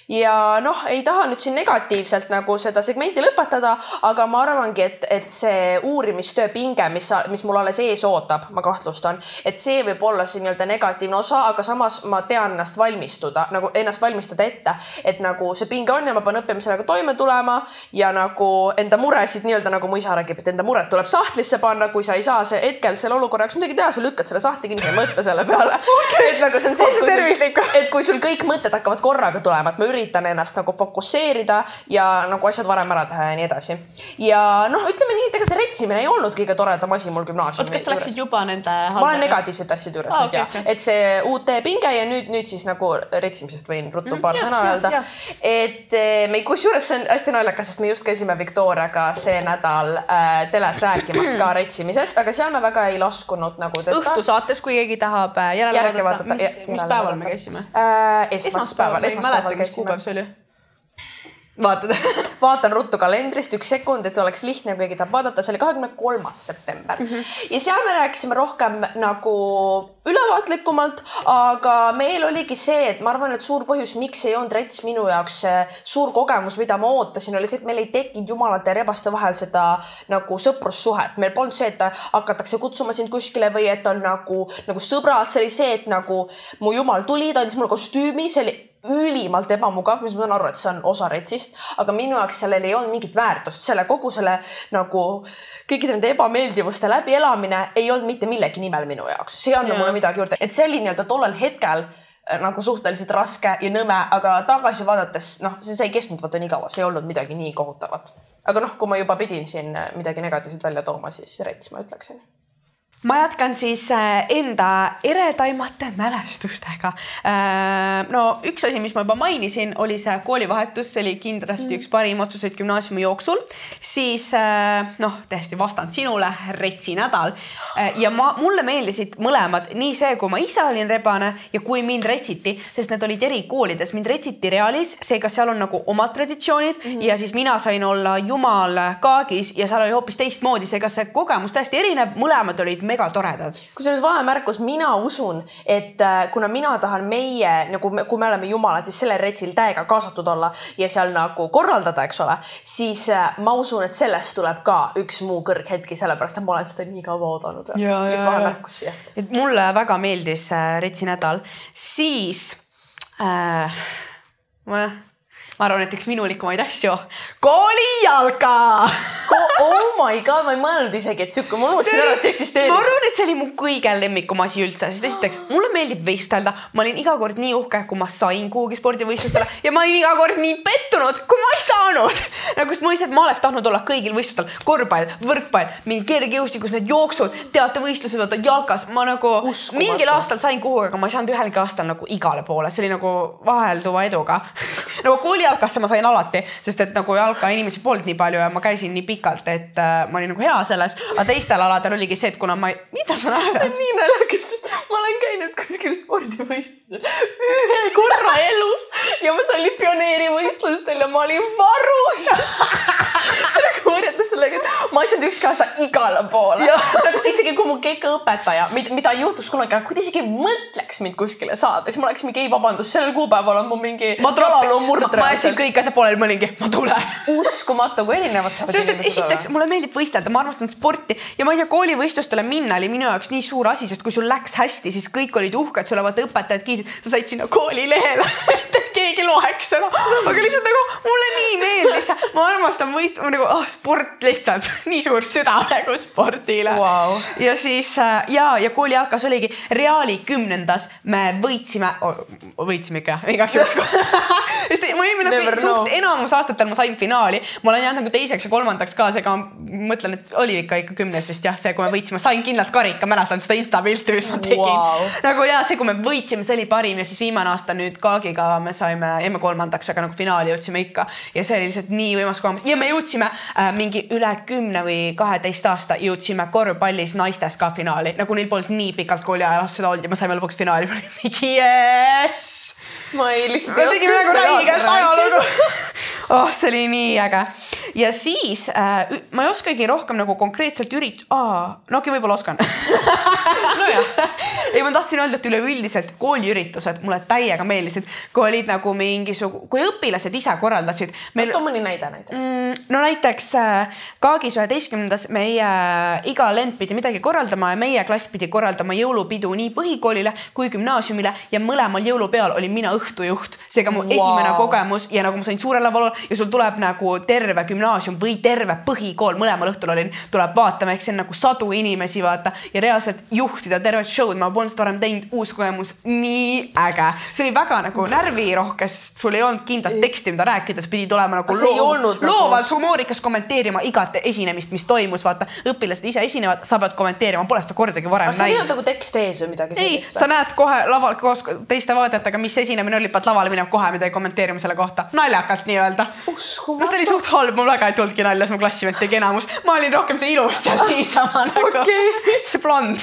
ja noh, ei taha nüüd siin negatiivselt nagu seda segmenti lõpetada, aga ma arvangi, et, et see uurimistöö pinge, mis, mis mul alles ees ootab, ma kahtlustan, et see võib olla see nii-öelda negatiivne osa, aga samas ma tean ennast valmistuda, nagu ennast valmistada ette, et nagu see pinge on ja ma pean õppima sellega toime tulema ja nagu enda muresid nii-öelda nagu mu isa räägib, et enda muret tuleb sahtlisse panna, kui sa ei saa see hetkel selle olukorraks midagi teha, sa lükkad selle sahtli kinni ja mõtle selle peale. Okay. Et nagu see on see, et kui, sul, et kui sul kõik mõtted hakkavad korraga tulema, et ma üritan ennast nagu fokusseerida ja nagu asjad varem ära teha ja nii edasi. Ja noh, ütleme nii, et ega see retsimine ei olnud kõige toredam asi mul gümnaasiumi. Oot, kas sa läksid juba nende ma olen negatiivsete asjade juures ah, nüüd okay, ja okay. Et see uut pinge ja nüüd, nüüd siis nagu retsimisest võin ruttu mm, paar ja, sõna ja, öelda. Ja. Et me, kus juures see on hästi naljakas, sest me just käisime Victoriaga see nädal äh, teles rääkimas ka retsimisest, aga seal me väga ei laskunud nagu teda. Õhtusaates, kui keegi tahab järele vaadata, mis, mis päeval me käisime? Äh, esmaspäeval, esmaspäeval käisime. See oli? Vaatad. Vaatan ruttu kalendrist üks sekund, et oleks lihtne, kui keegi tahab vaadata. See oli kahekümne kolmas september. Mm -hmm. Ja seal me rääkisime rohkem nagu ülevaatlikumalt, aga meil oligi see, et ma arvan, et suur põhjus, miks ei olnud rets minu jaoks suur kogemus, mida ma ootasin, oli see, et meil ei tekkinud jumalate ja rebaste vahel seda nagu sõprussuhet. Meil polnud see, et hakatakse kutsuma sind kuskile või et on nagu, nagu sõbrad. See oli see, et nagu mu jumal tuli, ta andis mulle kostüümi, see oli ülimalt ebamugav, mis ma saan aru, et see on osa retsist, aga minu jaoks sellel ei olnud mingit väärtust. Selle kogu selle nagu kõikide nende ebameeldivuste läbielamine ei olnud mitte millegi nimel minu jaoks. See ei andnud mulle midagi juurde. Et see oli nii-öelda tollel hetkel nagu suhteliselt raske ja nõme, aga tagasi vaadates, noh, see ei kestnud vaata nii kaua, see ei olnud midagi nii kohutavat. Aga noh, kui ma juba pidin siin midagi negatiivselt välja tooma, siis rets ma ütleksin. Ma jätkan siis enda eredaimate mälestustega. No üks asi, mis ma juba mainisin, oli see koolivahetus. See oli kindlasti üks parim otsuseid gümnaasiumi jooksul. Siis noh, täiesti vastand sinule, retsi nädal. Ja ma, mulle meeldisid mõlemad, nii see, kui ma ise olin rebane ja kui mind retsiti, sest need olid eri koolides. Mind retsiti Realis, seega seal on nagu omad traditsioonid mm -hmm. ja siis mina sain olla jumal Kaagis ja seal oli hoopis teistmoodi. Seega see kogemus täiesti erinev, mõlemad olid mega toredad. Kui selles vahemärkus, mina usun, et kuna mina tahan meie, nagu me, kui me oleme jumalad, siis selle retsil täiega kaasatud olla ja seal nagu korraldada, eks ole, siis ma usun, et sellest tuleb ka üks muu kõrghetki, sellepärast, et ma olen seda nii kaua oodanud. Ja, just vahemärkus, jah. Et mulle väga meeldis retsi nädal. Siis äh, ma... Ma arvan, et üks minulikumaid asju. Koolijalka! Oh my god, ma ei mõelnud isegi, et sükke, ma unustasin ära, et see eksisteerib. Ma arvan, et see oli mu kõige lemmikum asi üldse, sest esiteks, mulle meeldib vestelda. Ma olin iga kord nii uhke, kui ma sain kuhugi spordivõistlustele ja ma olin iga kord nii pettunud, kui ma ei saanud. Nagu ma lihtsalt, ma oleks tahtnud olla kõigil võistlustel. Korvpall, võrkpall, mingi kergejõustikus, need jooksud, teatevõistlused, vaata jalkas. Ma nagu Uskumatu. Mingil aastal sain kuhugi, aga ma ei saanud ühelgi aastal nagu igale poole. See oli nagu vahelduva eduga. Nagu kooli jalkasse ma sain alati, sest et nagu jalka inimesi polnud nii palju ja ma käisin nii pikalt, et äh, ma olin nagu hea selles, aga teistel aladel oligi see, et kuna ma ei... Mida sa näed? See on nii naljakas, sest ma olen käinud kuskil spordivõistlusel ühe korra elus ja ma sain pioneerivõistlustel ja ma olin varus. Nagu võrjatles sellega, et ma ei saanud ükski aasta igale poole. Nagu isegi kui mu keika õpetaja, mida ei juhtus kunagi, aga kui ta isegi mõtleks mind kuskile saada, siis ma oleks mingi ei vabandus, sellel kuupäeval on mu mingi jalaloo murdre. Ma jätsin kõik asja poolel mõningi, ma tulen. Uskumatu, kui erinevad saavad sest, et esiteks, mulle meeldib võistelda, ma armastan sporti ja ma ei tea, koolivõistlustele minna oli minu jaoks nii suur asi, sest kui sul läks hästi, siis kõik olid uhked, sulle vaata õpetajad kiisid, sa said sinna koolilehele, et keegi loeks seda, aga lihtsalt nagu mulle nii meeldis, ma armastan võist, nagu oh, sport lihtsalt, nii suur süda nagu spordile. Wow. Ja siis ja, ja kooli jalkas oligi Reali kümnendas me võitsime, oh, võitsime ikka, igaks juks. Ma olin nagu suht enamus aastatel ma sain finaali, ma olen jäänud nagu teiseks ja kolmandaks ka, seega ma mõtlen, et oli ikka ikka kümnes vist jah, see, kui me võitsime, sain kindlalt karika, mäletan seda Insta-pilti, mis ma tegin. Wow. Nagu jah, see, kui me võitsime, see oli parim ja siis viimane aasta nüüd Kaagiga me saime emme kolmandaks, aga nagu finaali jõudsime ikka ja see oli lihtsalt nii võimas kogemus ja me jõudsime äh, mingi üle kümne või kaheteist aasta jõudsime korvpallis naistes ka finaali, nagu neil polnud nii pikalt kooli ajas seda olnud ja me saime lõpuks finaali, mingi yes! Ma ei lihtsalt ei oska üldse ajalugu. Oh, see oli nii äge. ja siis äh, ma ei oskagi rohkem nagu konkreetselt ürit-, aa, no okei, võib-olla oskan. no jah. ei, ma tahtsin öelda, et üleüldiselt kooliüritused mulle täiega meeldisid, kui olid nagu mingisugu, kui õpilased ise korraldasid. Meil... Too mõni näide näiteks. Mm, no näiteks äh, Kaagis üheteistkümnendas meie äh, iga lend pidi midagi korraldama ja meie klass pidi korraldama jõulupidu nii põhikoolile kui gümnaasiumile ja mõlemal jõulupeal oli mina õhtujuht. Seega mu wow. esimene kogemus ja nagu ma sain suurele valul ja sul tuleb nagu terve gümnaasium või terve põhikool, mõlemal õhtul olin, tuleb vaatama, eks see on nagu sadu inimesi vaata ja reaalselt juhtida tervet show'd, ma polnud seda varem teinud, uus kogemus, nii äge. See oli väga nagu närvirohkest, sul ei olnud kindlat teksti, mida rääkides pidid olema nagu loov, loovalt nagu... humoorikas kommenteerima igat esinemist, mis toimus, vaata, õpilased ise esinevad, sa pead kommenteerima, pole seda kordagi varem näinud. Sa ei olnud nagu tekst ees või midagi sellist? Ei, sa näed kohe laval koos teiste vaatajatega, mis esinemine oli, pead lavale minema kohe midagi kommenteerima selle kohta. Naljakalt nii öelda. No, see oli suht halb, mul väga ei tulnudki nalja, mu klassivend tegi enamus. Ma olin rohkem see ilus seal niisama nagu okay. see blond.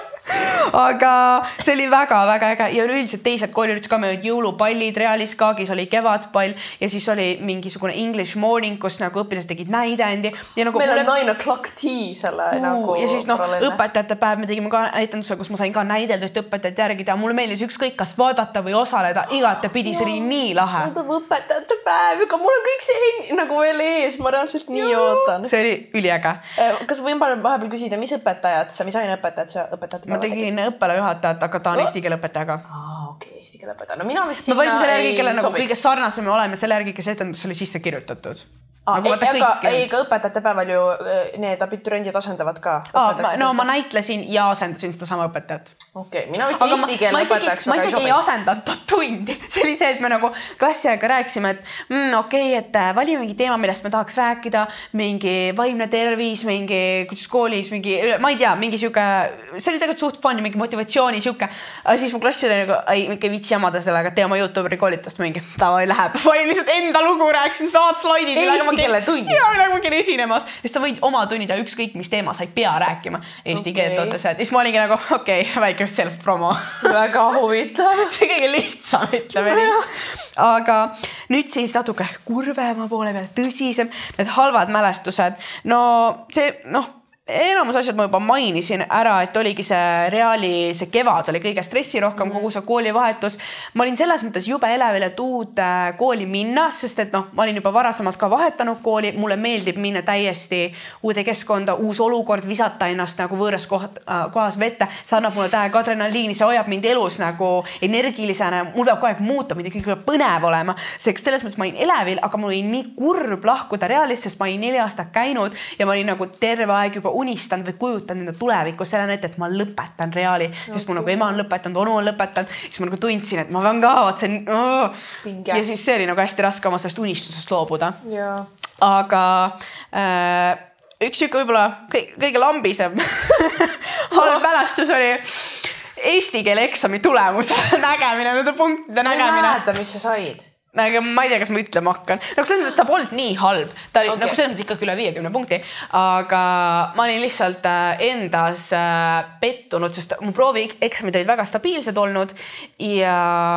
aga see oli väga-väga äge ja üldiselt teised kooliüritused ka, meil olid jõulupallid, Realis Kaagis oli kevadpall ja siis oli mingisugune English morning, kus nagu õpilased tegid näidendi. Nagu meil on nine o'clock tea selle uh, nagu ja siis noh, õpetajate päev me tegime ka näitenduse, kus ma sain ka näidelda, et õpetajat järgida. Mulle meeldis ükskõik, kas vaadata või osaleda, igate pidi, see oli nii lahe. Õpetajate päev, aga mul on kõik see nagu veel ees, ma reaalselt nii ja. ootan. See oli üliäge. Kas võin vahepeal küsida, mis õpetajad sa, mis aine õpetajad sa õpetajate ma tegin õppealajuhatajat, aga ta on oh. eesti keele õpetajaga. Aa, okei, okay, eesti keele õpetaja. No mina vist sinna ma võisin selle järgi, kelle nagu kõige sarnasem oleme, selle järgi, kes etendus oli sisse kirjutatud. Aa, nagu ei, aga kõik... ei, ka õpetajate päeval ju need abituriendid asendavad ka. Aa, ma, no ma näitlesin ja asendasin seda sama õpetajat. Okei, okay, mina vist aga eesti keele õpetajaks ma isegi ei asendanud tundi. See oli see, et me nagu klassiaega rääkisime, et mm, okei, okay, et valime mingi teema, millest me tahaks rääkida, mingi vaimne tervis, mingi kuidas koolis, mingi, ma ei tea, mingi siuke, see oli tegelikult suht fun, mingi motivatsiooni siuke. Aga siis mu klassi oli nagu, ei, mingi vitsi jamada sellega, teema YouTuberi koolitust mingi, tavai läheb. Ma lihtsalt enda lugu rääksin, saad slaidid. Eesti keele tunnis. Ja, nagu ma käin esinemas. Sest sa võid oma tunnida ükskõik, mis teema sa ei pea rääkima eesti okay. keelt otseselt. Siis ma olingi nagu, okei, okay, väike self-promo. Väga huvitav. See kõige lihtsam, ütleme nii. Aga nüüd siis natuke kurvema poole peale, tõsisem, need halvad mälestused. No see, noh, enamus asjad ma juba mainisin ära, et oligi see Reali, see kevad oli kõige stressirohkem, kogu see koolivahetus. Ma olin selles mõttes jube elevil, et uud kooli minna, sest et noh, ma olin juba varasemalt ka vahetanud kooli, mulle meeldib minna täiesti uude keskkonda, uus olukord, visata ennast nagu võõras koht, kohas vette, see annab mulle täiega adrenaliini, see hoiab mind elus nagu energilisena, mul peab kogu aeg muuta, mind kõik peab põnev olema, sest selles mõttes ma olin elevil, aga mul oli nii kurb lahkuda Realist, sest ma olin neli aastat käinud ja ma olin nagu terve aeg juba unistanud või kujutanud enda tulevikku selle näite, et ma lõpetan Reali, sest mul nagu ema on lõpetanud, onu on lõpetanud, siis ma nagu tundsin, et ma pean ka otsen oh. ja siis see oli nagu hästi raske oma sellest unistusest loobuda. Ja. Aga äh, üks siuke võib-olla kõige, kõige lambisem halb mälestus oli eesti keele eksami tulemuse nägemine, nende punktide nägemine. Ma ei mäleta, mis sa said. Aga ma ei tea, kas ma ütlema hakkan. Nagu selles mõttes, ta polnud nii halb. Ta oli okay. nagu selles mõttes ikkagi üle viiekümne punkti. Aga ma olin lihtsalt endas pettunud, sest mu proovi eksamid olid väga stabiilsed olnud. Ja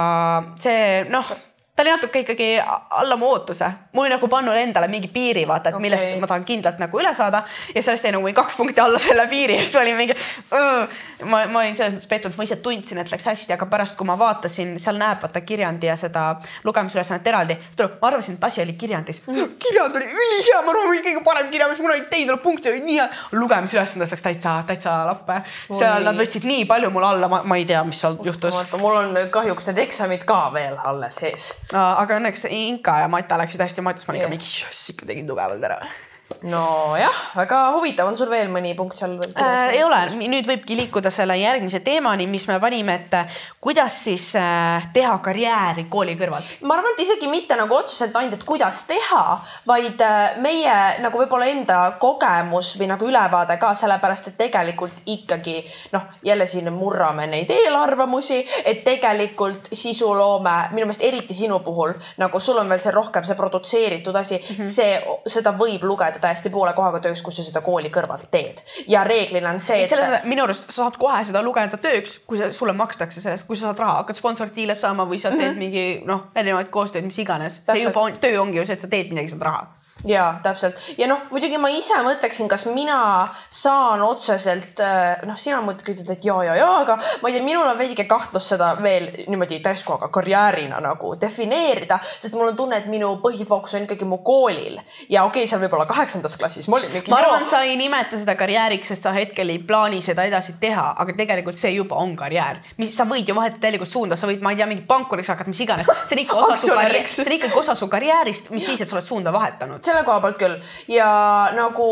see, noh, ta oli natuke ikkagi alla mu ootuse. Mul oli nagu pannud endale mingi piiri, vaata, et okay. millest ma tahan kindlalt nagu üle saada. Ja sellest jäi nagu kaks punkti alla selle piiri. Ja siis ma olin mingi... Uh, ma, ma olin selles mõttes pettunud, ma ise tundsin, et läks hästi, aga pärast, kui ma vaatasin, seal näeb vaata kirjandi ja seda lugemisülesannet eraldi. Tuleb, ma arvasin, et asi oli kirjandis. Kirjand oli ülihea, ma arvan, kõige parem kirja, mis mul olid teinud, punkti olid nii hea. Lugemisülesannet läks täitsa, täitsa lappe. Seal nad võtsid nii palju mul alla, ma, ma ei tea, mis seal juhtus. Mul on kahjuks need eksamid ka veel alles ees. Aga õnneks Inka ja Mata läksid hästi, Matas ma olin ka mingi, joss, ikka tegin tugevalt ära. No jah, väga huvitav. On sul veel mõni punkt seal? Äh, ei ole. Nüüd võibki liikuda selle järgmise teemani, mis me panime, et kuidas siis äh, teha karjääri kooli kõrvalt. Ma arvan, et isegi mitte nagu otseselt ainult, et kuidas teha, vaid äh, meie nagu võib-olla enda kogemus või nagu ülevaade ka, sellepärast, et tegelikult ikkagi, noh, jälle siin murrame neid eelarvamusi, et tegelikult sisuloome, minu meelest eriti sinu puhul, nagu sul on veel see rohkem see produtseeritud asi, mm-hmm. see, seda võib lugeda täiesti poole kohaga tööks, kus sa seda kooli kõrvalt teed. Ja reeglina on see, et... Selle, minu arust sa saad kohe seda lugeda tööks, kui sa, sulle makstakse sellest, kui sa saad raha, hakkad sponsortiile saama või sa teed mm-hmm. mingi, noh, erinevaid koostööd, mis iganes. See juba on, töö ongi ju see, et sa teed midagi, saad raha. Jaa, täpselt. Ja noh, muidugi ma ise mõtleksin, kas mina saan otseselt, noh, sina mõtled, et jaa, jaa, jaa, aga ma ei tea, minul on veidike kahtlus seda veel niimoodi täiskohaga karjäärina nagu defineerida, sest mul on tunne, et minu põhifookus on ikkagi mu koolil. Ja okei, seal võib olla kaheksandas klassis. Ma, ma arvan, sa ei nimeta seda karjääriks, sest sa hetkel ei plaani seda edasi teha, aga tegelikult see juba on karjäär. Mis sa võid ju vahetada täielikult suunda, sa võid, ma ei tea, mingi pankuriks hakata, mis iganes. See on ikka osa su, karjäär, see on ikka osa su karjäärist, mis siis, et sa oled suunda vahetanud. Selle koha pealt küll. Ja nagu,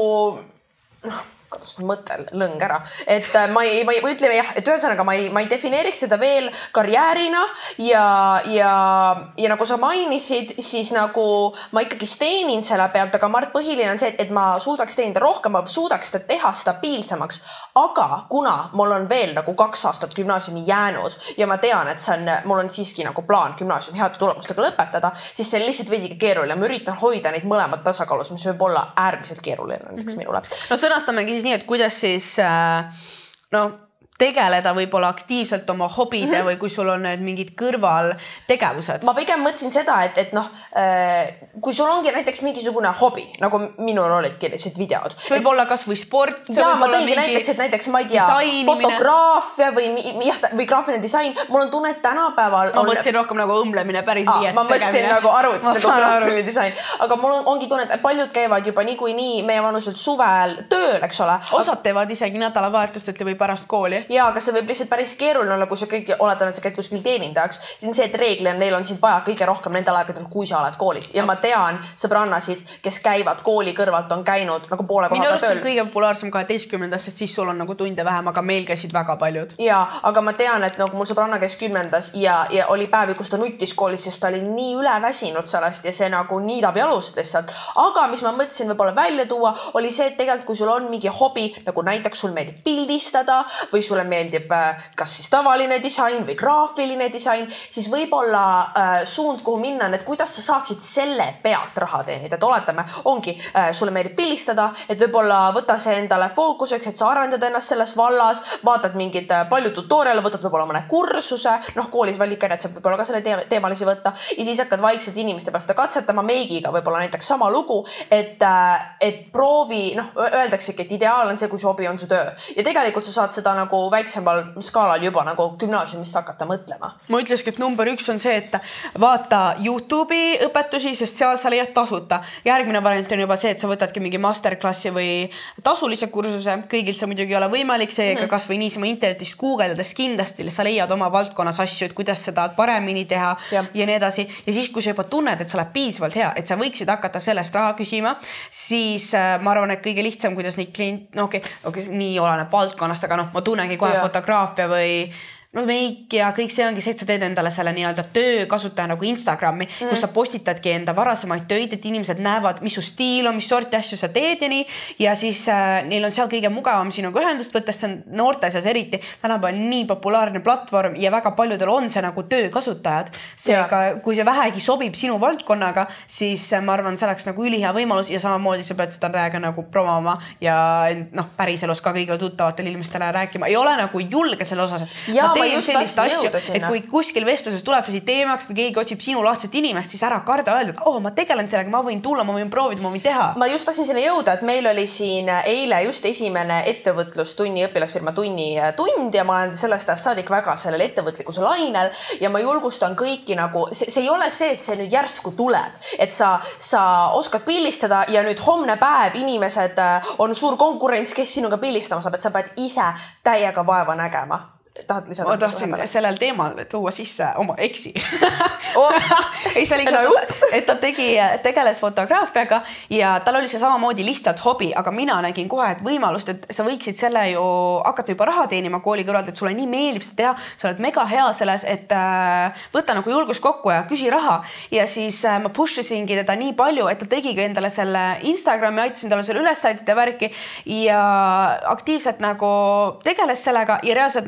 noh, kadustan mõttel lõng ära, et ma ei, ma ei, ma ütleme jah, et ühesõnaga ma ei, ma ei defineeriks seda veel karjäärina ja, ja, ja nagu sa mainisid, siis nagu ma ikkagi steenin selle pealt, aga Mart, põhiline on see, et, et ma suudaks teenida rohkem, ma suudaks seda teha stabiilsemaks, aga kuna mul on veel nagu kaks aastat gümnaasiumi jäänud ja ma tean, et see on, mul on siiski nagu plaan gümnaasiumi heade tulemustega lõpetada, siis see on lihtsalt veidike keeruline. Ma üritan hoida neid mõlemad tasakaalus, mis võib olla äärmiselt keeruline näiteks mm-hmm. minule. No sõnastamegi nii, et kuidas siis äh, no, tegeleda võib-olla aktiivselt oma hobide mm-hmm. või kui sul on need mingid kõrvaltegevused. Ma pigem mõtlesin seda, et, et noh, äh, kui sul ongi näiteks mingisugune hobi, nagu minul olidki lihtsalt videod. See võib olla kas või sport. Jaa, ma tõingi näiteks, et näiteks, ma ei tea, fotograafia või, jah, või graafiline disain. Mul on tunne, et tänapäeval ma on... mõtlesin rohkem nagu õmblemine päris Aa, viiet ma mõtlesin tegemine. Nagu arvutis, nagu graafiline disain. Aga mul on, ongi tunne, et paljud käivad juba nii, nii meie vanuselt suvel tööl, eks ole. Osad aga... teevad isegi nädalavahetust, ütle, või pärast kooli. Jaa, aga see võib lihtsalt päris keeruline olla, kui sa kõik oletan, et sa käid kuskil teenindajaks. See on see, et reeglina neil on sind vaja kõige rohkem nendel aegadel, kui sa oled koolis. Ja ma tean sõbrannasid, kes käivad kooli kõrvalt, on käinud nagu poole kohaga tööl. Minu arust on kõige populaarsem kaheteistkümnendas, sest siis sul on nagu tunde vähem, aga meil käisid väga paljud. Jaa, aga ma tean, et nagu mul sõbranna käis kümnendas ja, ja oli päevi, kus ta nuttis koolis, sest ta oli nii üleväsinud sellest ja see nagu niidab jalust lihtsalt. Aga mis ma mõtlesin võib-olla välja tuua, oli see, et tegelikult kui sul on mingi hobi, nagu näiteks sul meeldib pildistada või sulle meeldib kas siis tavaline disain või graafiline disain, siis võib-olla äh, suund, kuhu minna on, et kuidas sa saaksid selle pealt raha teenida. Et oletame, ongi, äh, sulle meeldib pildistada, et võib-olla võta see endale fookuseks, et sa arendad ennast selles vallas, vaatad mingid äh, palju tutoriale, võtad võib-olla mõne kursuse, noh, koolis valika, et sa võib-olla ka selle te teemalisi võtta ja siis hakkad vaikselt inimeste peal seda katsetama meigiga, võib-olla näiteks sama lugu, et, äh, et proovi, noh, öeldaksegi, et ideaal on see, kui su hobi on su töö. Ja tegelikult sa saad seda nagu väiksema skaalal juba nagu gümnaasiumist hakata mõtlema. Ma ütleski, et number üks on see, et vaata YouTube'i õpetusi, sest seal sa leiad tasuta. Järgmine variant on juba see, et sa võtadki mingi masterklassi või tasulise kursuse. Kõigil see muidugi ei ole võimalik, seega mm-hmm. kas või niisama internetist guugeldades kindlasti sa leiad oma valdkonnas asju, et kuidas seda paremini teha ja, ja nii edasi. Ja siis, kui sa juba tunned, et sa oled piisavalt hea, et sa võiksid hakata sellest raha küsima, siis ma arvan, et kõige lihtsam, kuidas neid klient, no okei, okay, okay, nii oleneb valdkonnast, aga noh, ma tunnengi kohe fotograafia või no meik ja kõik see ongi see, et sa teed endale selle nii-öelda töö kasutaja nagu Instagrami, mm. kus sa postitadki enda varasemaid töid, et inimesed näevad, mis su stiil on, mis sorti asju sa teed ja nii. Ja siis äh, neil on seal kõige mugavam sinuga ühendust võttes, see on noorte seas eriti. Tänapäeval nii populaarne platvorm ja väga paljudel on see nagu töö kasutajad. Seega, kui see vähegi sobib sinu valdkonnaga, siis ma arvan, see oleks nagu ülihea võimalus ja samamoodi sa pead seda täiega nagu promoma ja noh, päriselus ka kõigile tuttavatele inimestele rääkima. Ei ole nagu julge selle osas, et ja, ma teen sellist asju, et kui kuskil vestluses tuleb see teemaks, kui keegi otsib sinu lahtset inimest, siis ära karda öelda, et oh, ma tegelen sellega, ma võin tulla, ma võin proovida, ma võin teha. Ma just tahtsin sinna jõuda, et meil oli siin eile just esimene ettevõtlustunni, õpilasfirma tunni tund ja ma olen sellest ajast saadik väga sellel ettevõtlikkuse lainel ja ma julgustan kõiki nagu, see, see ei ole see, et see nüüd järsku tuleb, et sa, sa oskad pildistada ja nüüd homne päev inimesed on suur konkurents, kes sinuga pildistama saab, et sa pead ise täiega vaeva nägema. Tahad lisada? Ma tahtsin sellel teemal tuua sisse oma eksi. oh. ei, see oli no, et ta tegi, tegeles fotograafiaga ja tal oli see samamoodi lihtsalt hobi, aga mina nägin kohe, et võimalust, et sa võiksid selle ju hakata juba raha teenima kooli kõrvalt, et sulle nii meeldib seda teha, sa oled mega hea selles, et äh, võta nagu julgus kokku ja küsi raha ja siis äh, ma pushisingi teda nii palju, et ta tegigi endale selle Instagrami, aitasin talle selle üles saidite värki ja aktiivselt nagu tegeles sellega ja reaalselt nagu ta sai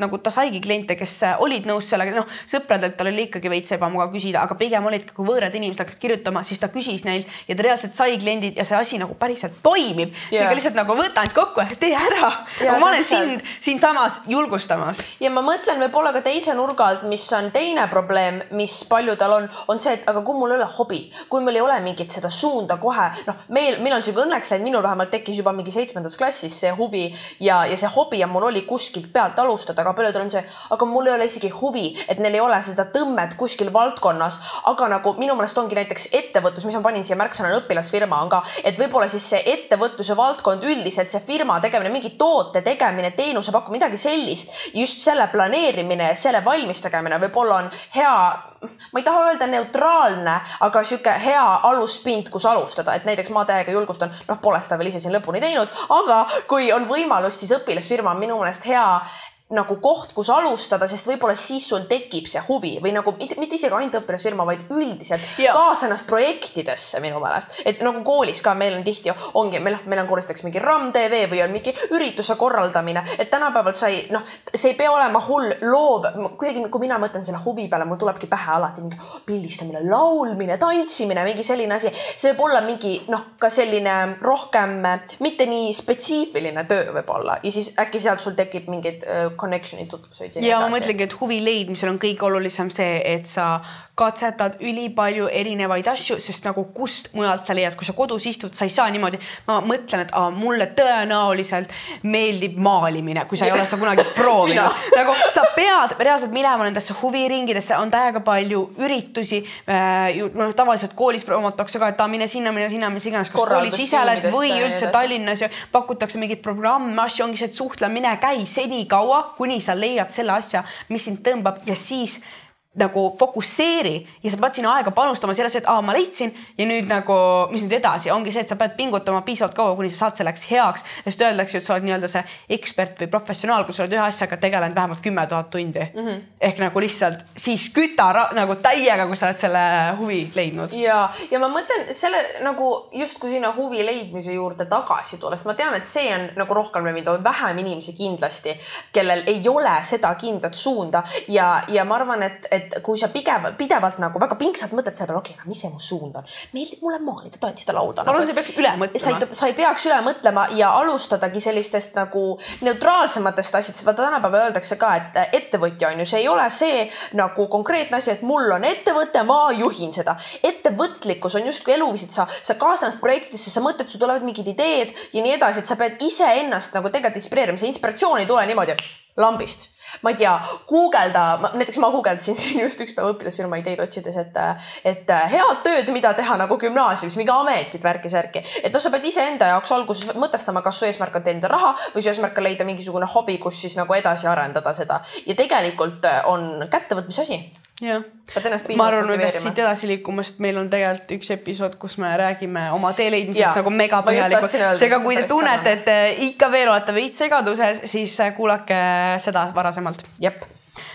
saigi kliente, kes olid nõus sellega, noh, sõpradelt tal oli ikkagi veits ebamugav küsida, aga pigem olid, kui võõrad inimesed hakkasid kirjutama, siis ta küsis neilt ja ta reaalselt sai kliendid ja see asi nagu päriselt toimib. Yeah. See lihtsalt nagu võta end kokku, tee ära. Ja, ma olen sind, siin samas julgustamas. Ja ma mõtlen võib-olla ka teise nurga alt, mis on teine probleem, mis palju tal on, on see, et aga kui mul ei ole hobi, kui meil ei ole mingit seda suunda kohe, noh, meil, meil on süga õnneks läinud, minul vähemalt tekkis juba mingi seitsmendas klassis see huvi ja, ja see hobi ja mul oli kuskilt pealt alustada, aga paljudel on see, aga mul ei ole isegi huvi, et neil ei ole seda tõmmet kuskil valdkonnas, aga nagu minu meelest ongi näiteks ettevõtlus, mis ma panin siia märksõna õpilasfirma on ka, et võib-olla siis see ettevõtluse valdkond üldiselt, see firma tegemine, mingi toote tegemine, teenuse pakku, midagi sellist, just selle planeerimine ja selle valmis tegemine võib-olla on hea, ma ei taha öelda neutraalne, aga siuke hea aluspind, kus alustada, et näiteks ma täiega julgustan, noh, pole seda veel ise siin lõpuni teinud, aga kui on võimalus, siis õpilasfirma on minu meelest hea nagu koht, kus alustada, sest võib-olla siis sul tekib see huvi või nagu mitte isegi ainult õpilasfirma, vaid üldiselt kaasa ennast projektidesse minu meelest. Et nagu koolis ka meil on tihti, ongi, meil, meil on koolis mingi RAM T V või on mingi ürituse korraldamine, et tänapäeval sai, noh, see ei pea olema hull loov, kuidagi kui mina mõtlen selle huvi peale, mul tulebki pähe alati mingi pildistamine, laulmine, tantsimine, mingi selline asi. See võib olla mingi, noh, ka selline rohkem, mitte nii spetsiifiline töö võib olla ja siis äkki sealt sul tekib mingid connection'i tutvuseid. Ja, ja ma mõtlengi, et huvi leidmisel on kõige olulisem see, et sa katsetad üli palju erinevaid asju, sest nagu kust mujalt sa leiad, kui sa kodus istud, sa ei saa niimoodi, ma mõtlen, et aa, mulle tõenäoliselt meeldib maalimine, kui sa ei ole seda kunagi proovinud. Nagu sa pead reaalselt minema nendesse huviringidesse, on täiega palju üritusi, no, tavaliselt koolis promotakse ka, et ta mine sinna, mine sinna, mis iganes, kas koolis iseled või üldse Tallinnas ja pakutakse mingid programme, asju, ongi see, et suhtle, mine käi seni kaua, kuni sa leiad selle asja, mis sind tõmbab ja siis nagu fokusseeri ja sa pead sinna aega panustama selles, et aa, ma leidsin ja nüüd nagu, mis nüüd edasi, ongi see, et sa pead pingutama piisavalt kaua, kuni sa saad selleks heaks, sest öeldakse, et sa oled nii-öelda see ekspert või professionaal, kui sa oled ühe asjaga tegelenud vähemalt kümme tuhat tundi. Mm -hmm. Ehk nagu lihtsalt siis küta nagu täiega, kui sa oled selle huvi leidnud. Ja, ja ma mõtlen selle nagu just kui sinna huvi leidmise juurde tagasi tulest, ma tean, et see on nagu rohkem levinud, on vähem inimesi kindlasti, kellel ei ole seda kindlat suunda ja, ja ma arvan, et, et et kui sa pigev, pidevalt nagu väga pingsalt mõtled selle peale, okei, aga mis see mu suund on? Meeldib mulle maalida, tantsida, laulda. Palun, sa peaks üle mõtlema. Sa ei, sa ei peaks üle mõtlema ja alustadagi sellistest nagu neutraalsematest asjadest. Vaata tänapäeva öeldakse ka, et ettevõtja on ju, see ei ole see nagu konkreetne asi, et mul on ettevõte, ma juhin seda. Ettevõtlikkus on just kui eluviisid, sa, sa kaasad ennast projektidesse, sa mõtled, sul tulevad mingid ideed ja nii edasi, et sa pead ise ennast nagu tegelikult inspireerima. See inspiratsioon ei tule niimoodi lambist. Ma ei tea, guugelda, näiteks ma guugeldasin siin just üks päev õpilasfirma ideid otsides, et, et head tööd, mida teha nagu gümnaasiumis, mingi ametid, värki, särki. Et no sa pead ise enda jaoks alguses mõtestama, kas su eesmärk on teenida raha või su eesmärk on leida mingisugune hobi, kus siis nagu edasi arendada seda. Ja tegelikult on kättevõtmise asi. Ja. Ma arvan, me peaks siit edasi liikuma, sest meil on tegelikult üks episood, kus me räägime oma tee leidmisest nagu mega põhjalikult. Seega, kui te tunnete, et ikka veel olete veits segaduses, siis kuulake seda varasemalt. Jep.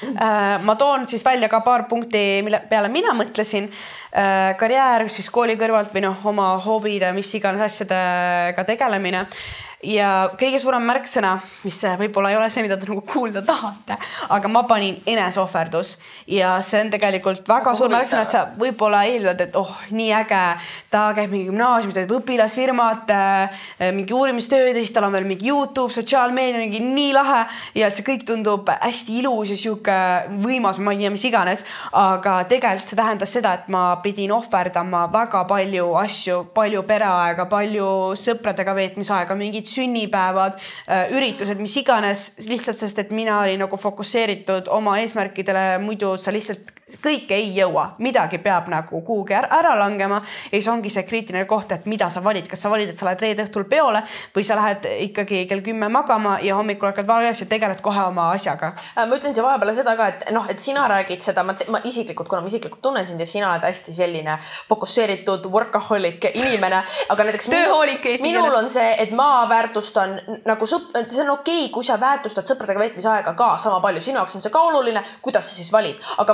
Ma toon siis välja ka paar punkti, mille peale mina mõtlesin. Karjäär siis kooli kõrvalt või noh, oma hobide, mis iganes asjadega tegelemine. Ja kõige suurem märksõna, mis võib-olla ei ole see, mida te nagu kuulda tahate, aga ma panin eneseohverdus ja see on tegelikult väga suur märksõna, et sa võib-olla eeldad, et oh, nii äge, ta käib mingi gümnaasiumis, teeb õpilasfirmad, mingi uurimistööd ja siis tal on veel mingi YouTube, sotsiaalmeedia, mingi nii lahe ja see kõik tundub hästi ilus ja siuke võimas, ma ei tea, mis iganes, aga tegelikult see tähendas seda, et ma pidin ohverdama väga palju asju, palju pereaega, palju sõpradega veetmisaega, mingid sünnipäevad, üritused, mis iganes, lihtsalt sest, et mina olin nagu fokusseeritud oma eesmärkidele, muidu sa lihtsalt kõik ei jõua, midagi peab nagu kuhugi ära langema ja siis ongi see kriitiline koht, et mida sa valid, kas sa valid, et sa lähed reede õhtul peole või sa lähed ikkagi kell kümme magama ja hommikul hakkad valjas ja tegeled kohe oma asjaga. Ma ütlen siia vahepeale seda ka, et noh, et sina räägid seda, ma, ma isiklikult, kuna ma isiklikult tunnen sind ja sina oled hästi selline fokusseeritud workaholic inimene, aga näiteks Tööhoolik minul, minul on see, et ma väärtustan nagu sõp, see on okei, kui sa väärtustad sõpradega veetmise aega ka sama palju, sinu jaoks on see ka oluline, kuidas sa siis valid, aga ma arvan, et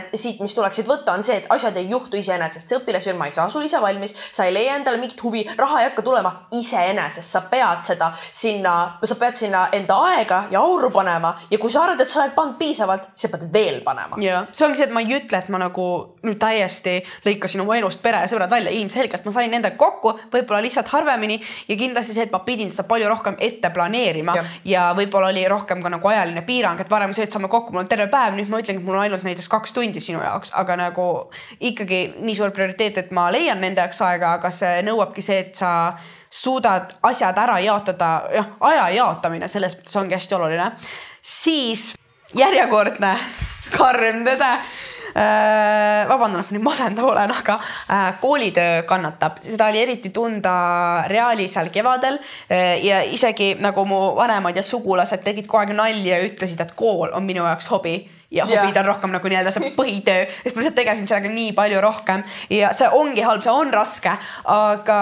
et siit, mis tuleksid võtta, on see, et asjad ei juhtu iseenesest. See õpilasfirma ei saa sul ise valmis, sa ei leia endale mingit huvi, raha ei hakka tulema iseenesest. Sa pead seda sinna, sa pead sinna enda aega ja auru panema ja kui sa arvad, et sa oled pannud piisavalt, sa pead veel panema. Ja see ongi see, et ma ei ütle, et ma nagu nüüd täiesti lõikasin oma elust pere ja sõbrad välja. Ilmselgelt ma sain nende kokku, võib-olla lihtsalt harvemini ja kindlasti see, et ma pidin seda palju rohkem ette planeerima ja, ja võib-olla oli rohkem ka nagu ajaline piirang, et varem see, et saame kokku, mul on terve päev, nüüd ma ütlen, et mul on ainult näiteks kaks tundi sinu jaoks, aga nagu ikkagi nii suur prioriteet, et ma leian nende jaoks aega, aga see nõuabki see, et sa suudad asjad ära jaotada, jah, aja jaotamine, selles mõttes ongi hästi oluline. Siis järjekordne karm tõde. Vabandan, et nüüd masendav olen, aga koolitöö kannatab. Seda oli eriti tunda reaali seal kevadel ja isegi nagu mu vanemad ja sugulased tegid kogu aeg nalja ja ütlesid, et kool on minu jaoks hobi. Ja hobid on rohkem nagu nii-öelda see põhitöö, sest ma lihtsalt tegelesin sellega nii palju rohkem ja see ongi halb, see on raske, aga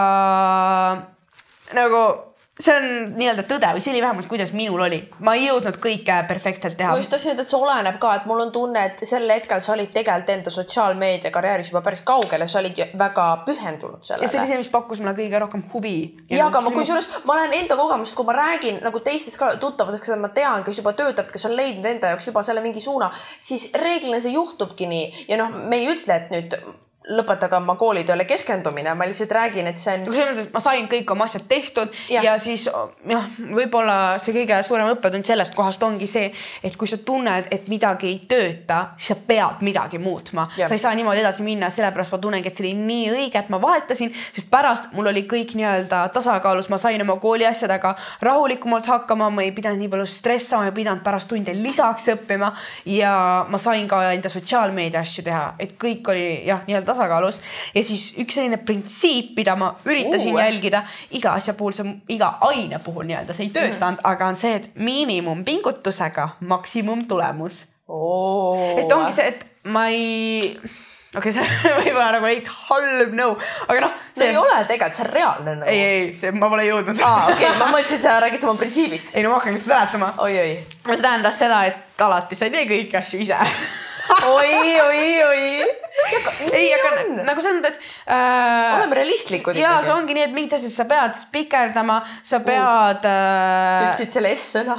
nagu see on nii-öelda tõde või see oli vähemalt, kuidas minul oli. Ma ei jõudnud kõike perfektselt teha. Ma just tahtsin, et see oleneb ka, et mul on tunne, et sel hetkel sa olid tegelikult enda sotsiaalmeedia karjääris juba päris kaugel ja sa olid väga pühendunud sellele. Ja see oli see, mis pakkus mulle kõige rohkem huvi. Ja, aga ma kusjuures, ma olen enda kogemust, kui ma räägin nagu teistest ka tuttavatest, keda ma tean, kes juba töötavad, kes on leidnud enda jaoks juba selle mingi suuna, siis reeglina see juhtubki nii. Ja noh, me ei ütle, et nüüd lõpetage oma koolitööle keskendumine, ma lihtsalt räägin, et see on... Ma sain kõik oma asjad tehtud ja, ja siis jah, võib-olla see kõige suurem õppetund sellest kohast ongi see, et kui sa tunned, et midagi ei tööta, siis sa pead midagi muutma. Ja. Sa ei saa niimoodi edasi minna, sellepärast ma tunnengi, et see oli nii õige, et ma vahetasin, sest pärast mul oli kõik nii-öelda tasakaalus, ma sain oma kooli asjadega rahulikumalt hakkama, ma ei pidanud nii palju stressama, ma ei pidanud pärast tunde lisaks õppima ja ma sain ka enda sotsiaalmeedia asju teha, et kõik oli jah, nii-öelda tasakaalus ja siis üks selline printsiip, mida ma üritasin uh. jälgida iga asja puhul, see, iga aine puhul nii-öelda, see ei töötanud, mm. aga on see, et miinimum pingutusega maksimum tulemus. Oh. Et ongi see, et ma ei... Okay, see võib-olla nagu ei halb nõu, aga noh... See no ei ole tegelikult, see on reaalne nõu. Ei, ei, see, ma pole jõudnud. Aa, okei, okay. Ma mõtlesin, et sa räägid oma printsiibist. Ei, no ma hakkan seda seletama. Oi, oi. See tähendas seda, et alati sa ei tee kõiki asju ise. Oi, oi, oi. Ei, aga nagu selles mõttes... Äh, oleme realistlikud ikkagi. Jaa, see ongi nii, et mingid asjad sa pead spikerdama, sa pead... Äh... Sa ütlesid selle S-sõna.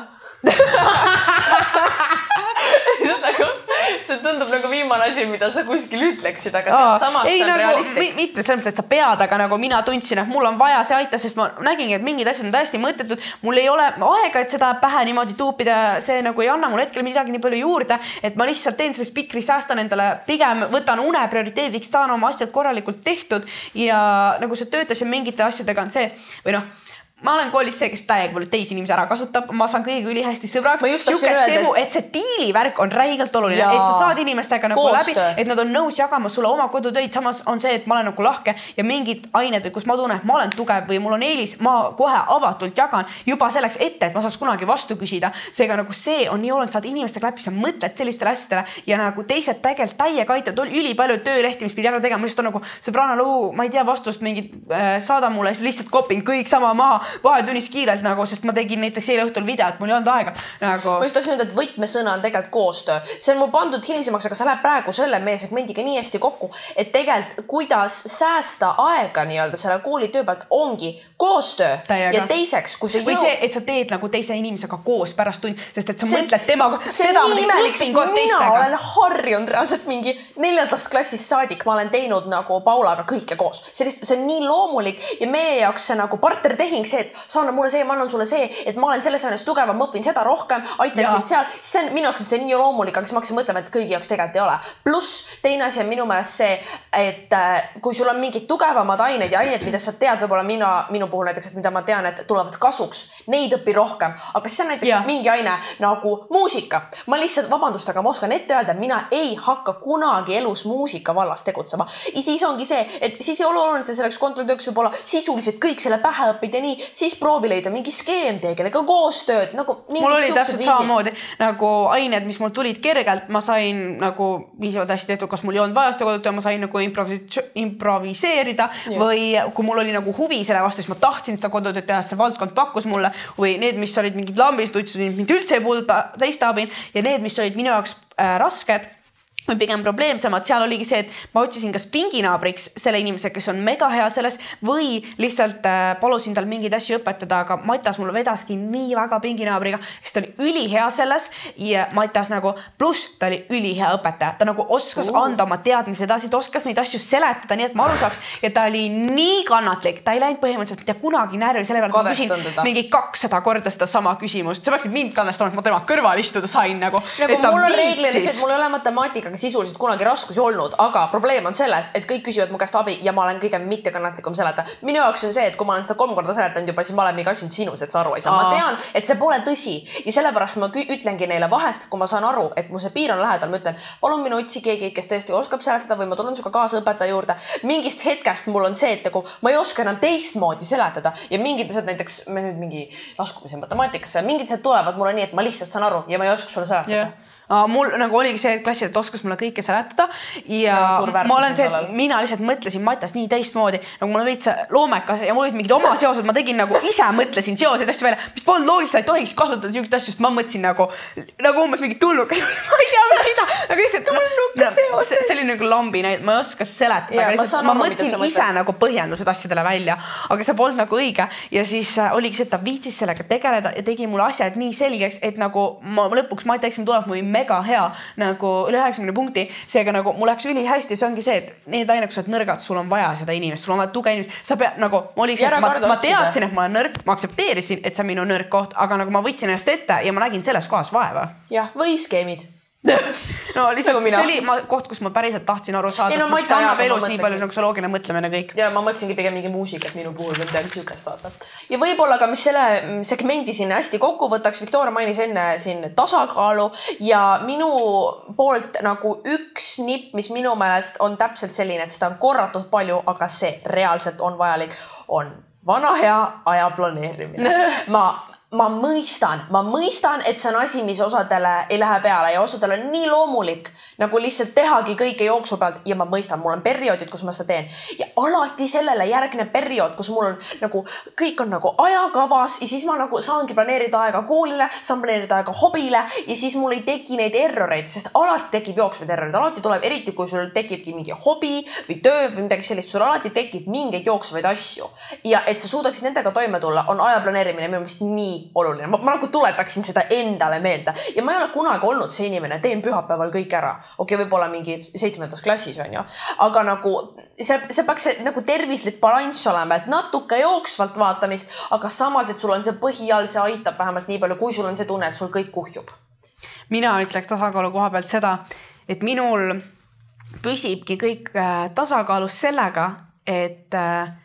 See tundub nagu viimane asi, mida sa kuskil ütleksid, aga see samas ei, see on nagu, realistlik. Mitte selles mõttes, et sa pead, aga nagu mina tundsin, et mul on vaja see aita, sest ma nägingi, et mingid asjad on täiesti mõttetud. Mul ei ole aega, et seda pähe niimoodi tuupida, see nagu ei anna mul hetkel midagi nii palju juurde, et ma lihtsalt teen selle spikri, säästan endale, pigem võtan une prioriteediks, saan oma asjad korralikult tehtud ja nagu see töötas ja mingite asjadega on see, või noh, ma olen koolis see, kes täiega teisi inimesi ära kasutab. Ma saan kõigiga üli hästi sõbraks. Semu, et see diilivärk on räigelt oluline. Ja. Et sa saad inimestega nagu läbi, et nad on nõus jagama sulle oma kodutöid. Samas on see, et ma olen nagu lahke ja mingid ained, kus ma tunnen, et ma olen tugev või mul on eelis, ma kohe avatult jagan juba selleks ette, et ma saaks kunagi vastu küsida. Seega nagu see on nii oluline, saad inimestega läbi, sa mõtled sellistele asjadele ja nagu teised tegelikult täiega aitavad. Oli üli palju töölehti, mis pidi ära tegema. Just on nagu sõbrana luu, ma ei tea vastust mingid äh, saada mulle, siis lihtsalt kopin kõik sama maha. Vahetunnis kiirelt nagu, sest ma tegin näiteks eile õhtul videot, mul ei olnud aega nagu... Ma just tahtsin öelda, et võtmesõna on tegelikult koostöö. See on mul pandud hilisemaks, aga sa läheb praegu selle meie segmendiga nii hästi kokku, et tegelikult kuidas säästa aega nii-öelda selle koolitöö pealt ongi koostöö. Täiega. Ja teiseks, kui see või jõu... see, et sa teed nagu teise inimesega koos pärast tund, sest et sa see, mõtled temaga... See on nii imelik, sest mina olen harjunud reaalselt mingi neljandast klassist saadik, ma olen teinud nagu Paulaga kõike koos. See on nii loomulik ja meie jaoks see nagu partnertehing, see, et sa anna mulle see, ma annan sulle see, et ma olen selles aines tugevam, ma õpin seda rohkem, aitan sind seal. See on minu jaoks see nii loomulik, aga siis ma hakkasin mõtlema, et kõigi jaoks tegelikult ei ole. Pluss teine asi on minu meelest see, et kui sul on mingid tugevamad ained ja ained, mida sa tead, võib-olla mina, minu puhul näiteks, et mida ma tean, et tulevad kasuks, neid õpi rohkem. Aga siis on näiteks ja. mingi aine nagu muusika. Ma lihtsalt, vabandust, aga ma oskan ette öelda, mina ei hakka kunagi elus muusika vallas tegutsema. Ja siis ongi see, et siis ei ole oluline, et selleks kontrollitööks võib olla sisuliselt kõik selle pähe õpid ja nii, siis proovi leida mingi skeem tee, kellega koostööd, nagu mul oli täpselt samamoodi, nagu ained, mis mul tulid kergelt, ma sain nagu viisivalt hästi tehtud, kas mul ei olnud vajast kodutöö, ma sain nagu improviseerida ja. Või kui mul oli nagu huvi selle vastu, siis ma tahtsin seda kodutööd teha, see valdkond pakkus mulle või need, mis olid mingid lambist, ütlesid, mind üldse ei puuduta teiste abin ja need, mis olid minu jaoks äh, rasked, või pigem probleemsemad, seal oligi see, et ma otsisin kas pinginaabriks selle inimese, kes on mega hea selles või lihtsalt äh, palusin tal mingeid asju õpetada, aga Mattias mul vedaski nii väga pinginaabriga, sest ta oli ülihea selles ja Mattias nagu, pluss ta oli ülihea õpetaja, ta nagu oskas uh. anda oma teadmise edasi, ta oskas neid asju seletada, nii et ma aru saaks ja ta oli nii kannatlik, ta ei läinud põhimõtteliselt mitte kunagi närvi selle peale, ma küsin mingi kakssada korda seda sama küsimust, sa peaksid mind kannestama, et ma tema kõrval istuda sain nagu. Nagu mul on reegliliselt, mul ei ole matemaatika sisuliselt kunagi raskusi olnud, aga probleem on selles, et kõik küsivad mu käest abi ja ma olen kõige mitte kannatlikum seleta. Minu jaoks on see, et kui ma olen seda kolm korda seletanud juba, siis ma olen mingi asjad sinus, et sa aru ei saa. Ma tean, et see pole tõsi ja sellepärast ma ütlengi neile vahest, kui ma saan aru, et mu see piir on lähedal, ma ütlen, palun minu otsi keegi, kes tõesti oskab seletada või ma tulen suga kaasa õpetaja juurde. Mingist hetkest mul on see, et nagu ma ei oska enam teistmoodi seletada ja mingid asjad näiteks me nüüd mingi laskumise matemaatikasse, mingid asjad tulevad mulle nii, et ma lihtsalt saan aru ja ma ei oska sulle seletada. Yeah. Mul nagu oligi see, et klassil, et oskas mulle kõike seletada ja, ja ma olen see, et mina lihtsalt mõtlesin Mattias nii teistmoodi, nagu mul on veits loomekas ja mul olid mingid oma seosed, ma tegin nagu ise mõtlesin seoseid asju välja, mis polnud loogiliselt, ei tohiks kasutada siukest asju, sest ma mõtlesin nagu, nagu umbes mingi tulnuka, ma ei tea mida, nagu üks, et tulnuka seosed. See oli nagu lambi, ma ei oskas seletada, ja, aga lihtsalt, ma, ma mõtlesin ise nagu põhjendused asjadele välja, aga see polnud nagu õige ja siis oligi see, et ta viitsis sellega tegeleda ja tegi mulle asjad nii selgeks, et nagu ma lõpuks Mati eksamil tuleb mul mega hea nagu üle üheksakümne punkti, seega nagu mul läks üli hästi, see ongi see, et need ainult, kui sa oled nõrgad, sul on vaja seda inimest, sul on vaja tuge inimest, sa pead nagu, ma, olin, ma, ma teadsin, et ma olen nõrk, ma aktsepteerisin, et see on minu nõrk koht, aga nagu ma võtsin ennast ette ja ma nägin selles kohas vaeva. Jah, või skeemid. No lihtsalt nagu see oli ma, koht, kus ma päriselt tahtsin aru saada, no, see annab elus nii palju nagu see loogiline mõtlemine kõik. Ja ma mõtlesingi pigem mingi muusikat minu puhul või midagi sükest vaata. Ja võib-olla ka, mis selle segmendi siin hästi kokku võtaks, Victoria mainis enne siin tasakaalu ja minu poolt nagu üks nipp, mis minu meelest on täpselt selline, et seda on korratud palju, aga see reaalselt on vajalik, on vana hea aja planeerimine. Ma Ma mõistan, ma mõistan, et see on asi, mis osadele ei lähe peale ja osadele on nii loomulik, nagu lihtsalt tehagi kõike jooksu pealt ja ma mõistan, mul on perioodid, kus ma seda teen ja alati sellele järgneb periood, kus mul on nagu, kõik on nagu ajakavas ja siis ma nagu saangi planeerida aega koolile, saan planeerida aega hobile ja siis mul ei teki neid erroreid, sest alati tekib jooksvaid erroreid, alati tuleb, eriti kui sul tekibki mingi hobi või töö või midagi sellist, sul alati tekib mingeid jooksvaid asju ja et sa suudaksid nendega toime tulla, on aja planeerimine minu meelest nii oluline. Ma, ma nagu tuletaksin seda endale meelde ja ma ei ole kunagi olnud see inimene, teen pühapäeval kõik ära. Okei, võib-olla mingi seitsmendas klassis on ju, aga nagu see, see peaks see, nagu tervislik balanss olema, et natuke jooksvalt vaatamist, aga samas, et sul on see põhi all, see aitab vähemalt nii palju, kui sul on see tunne, et sul kõik kuhjub. Mina ütleks tasakaalu koha pealt seda, et minul püsibki kõik tasakaalus sellega, et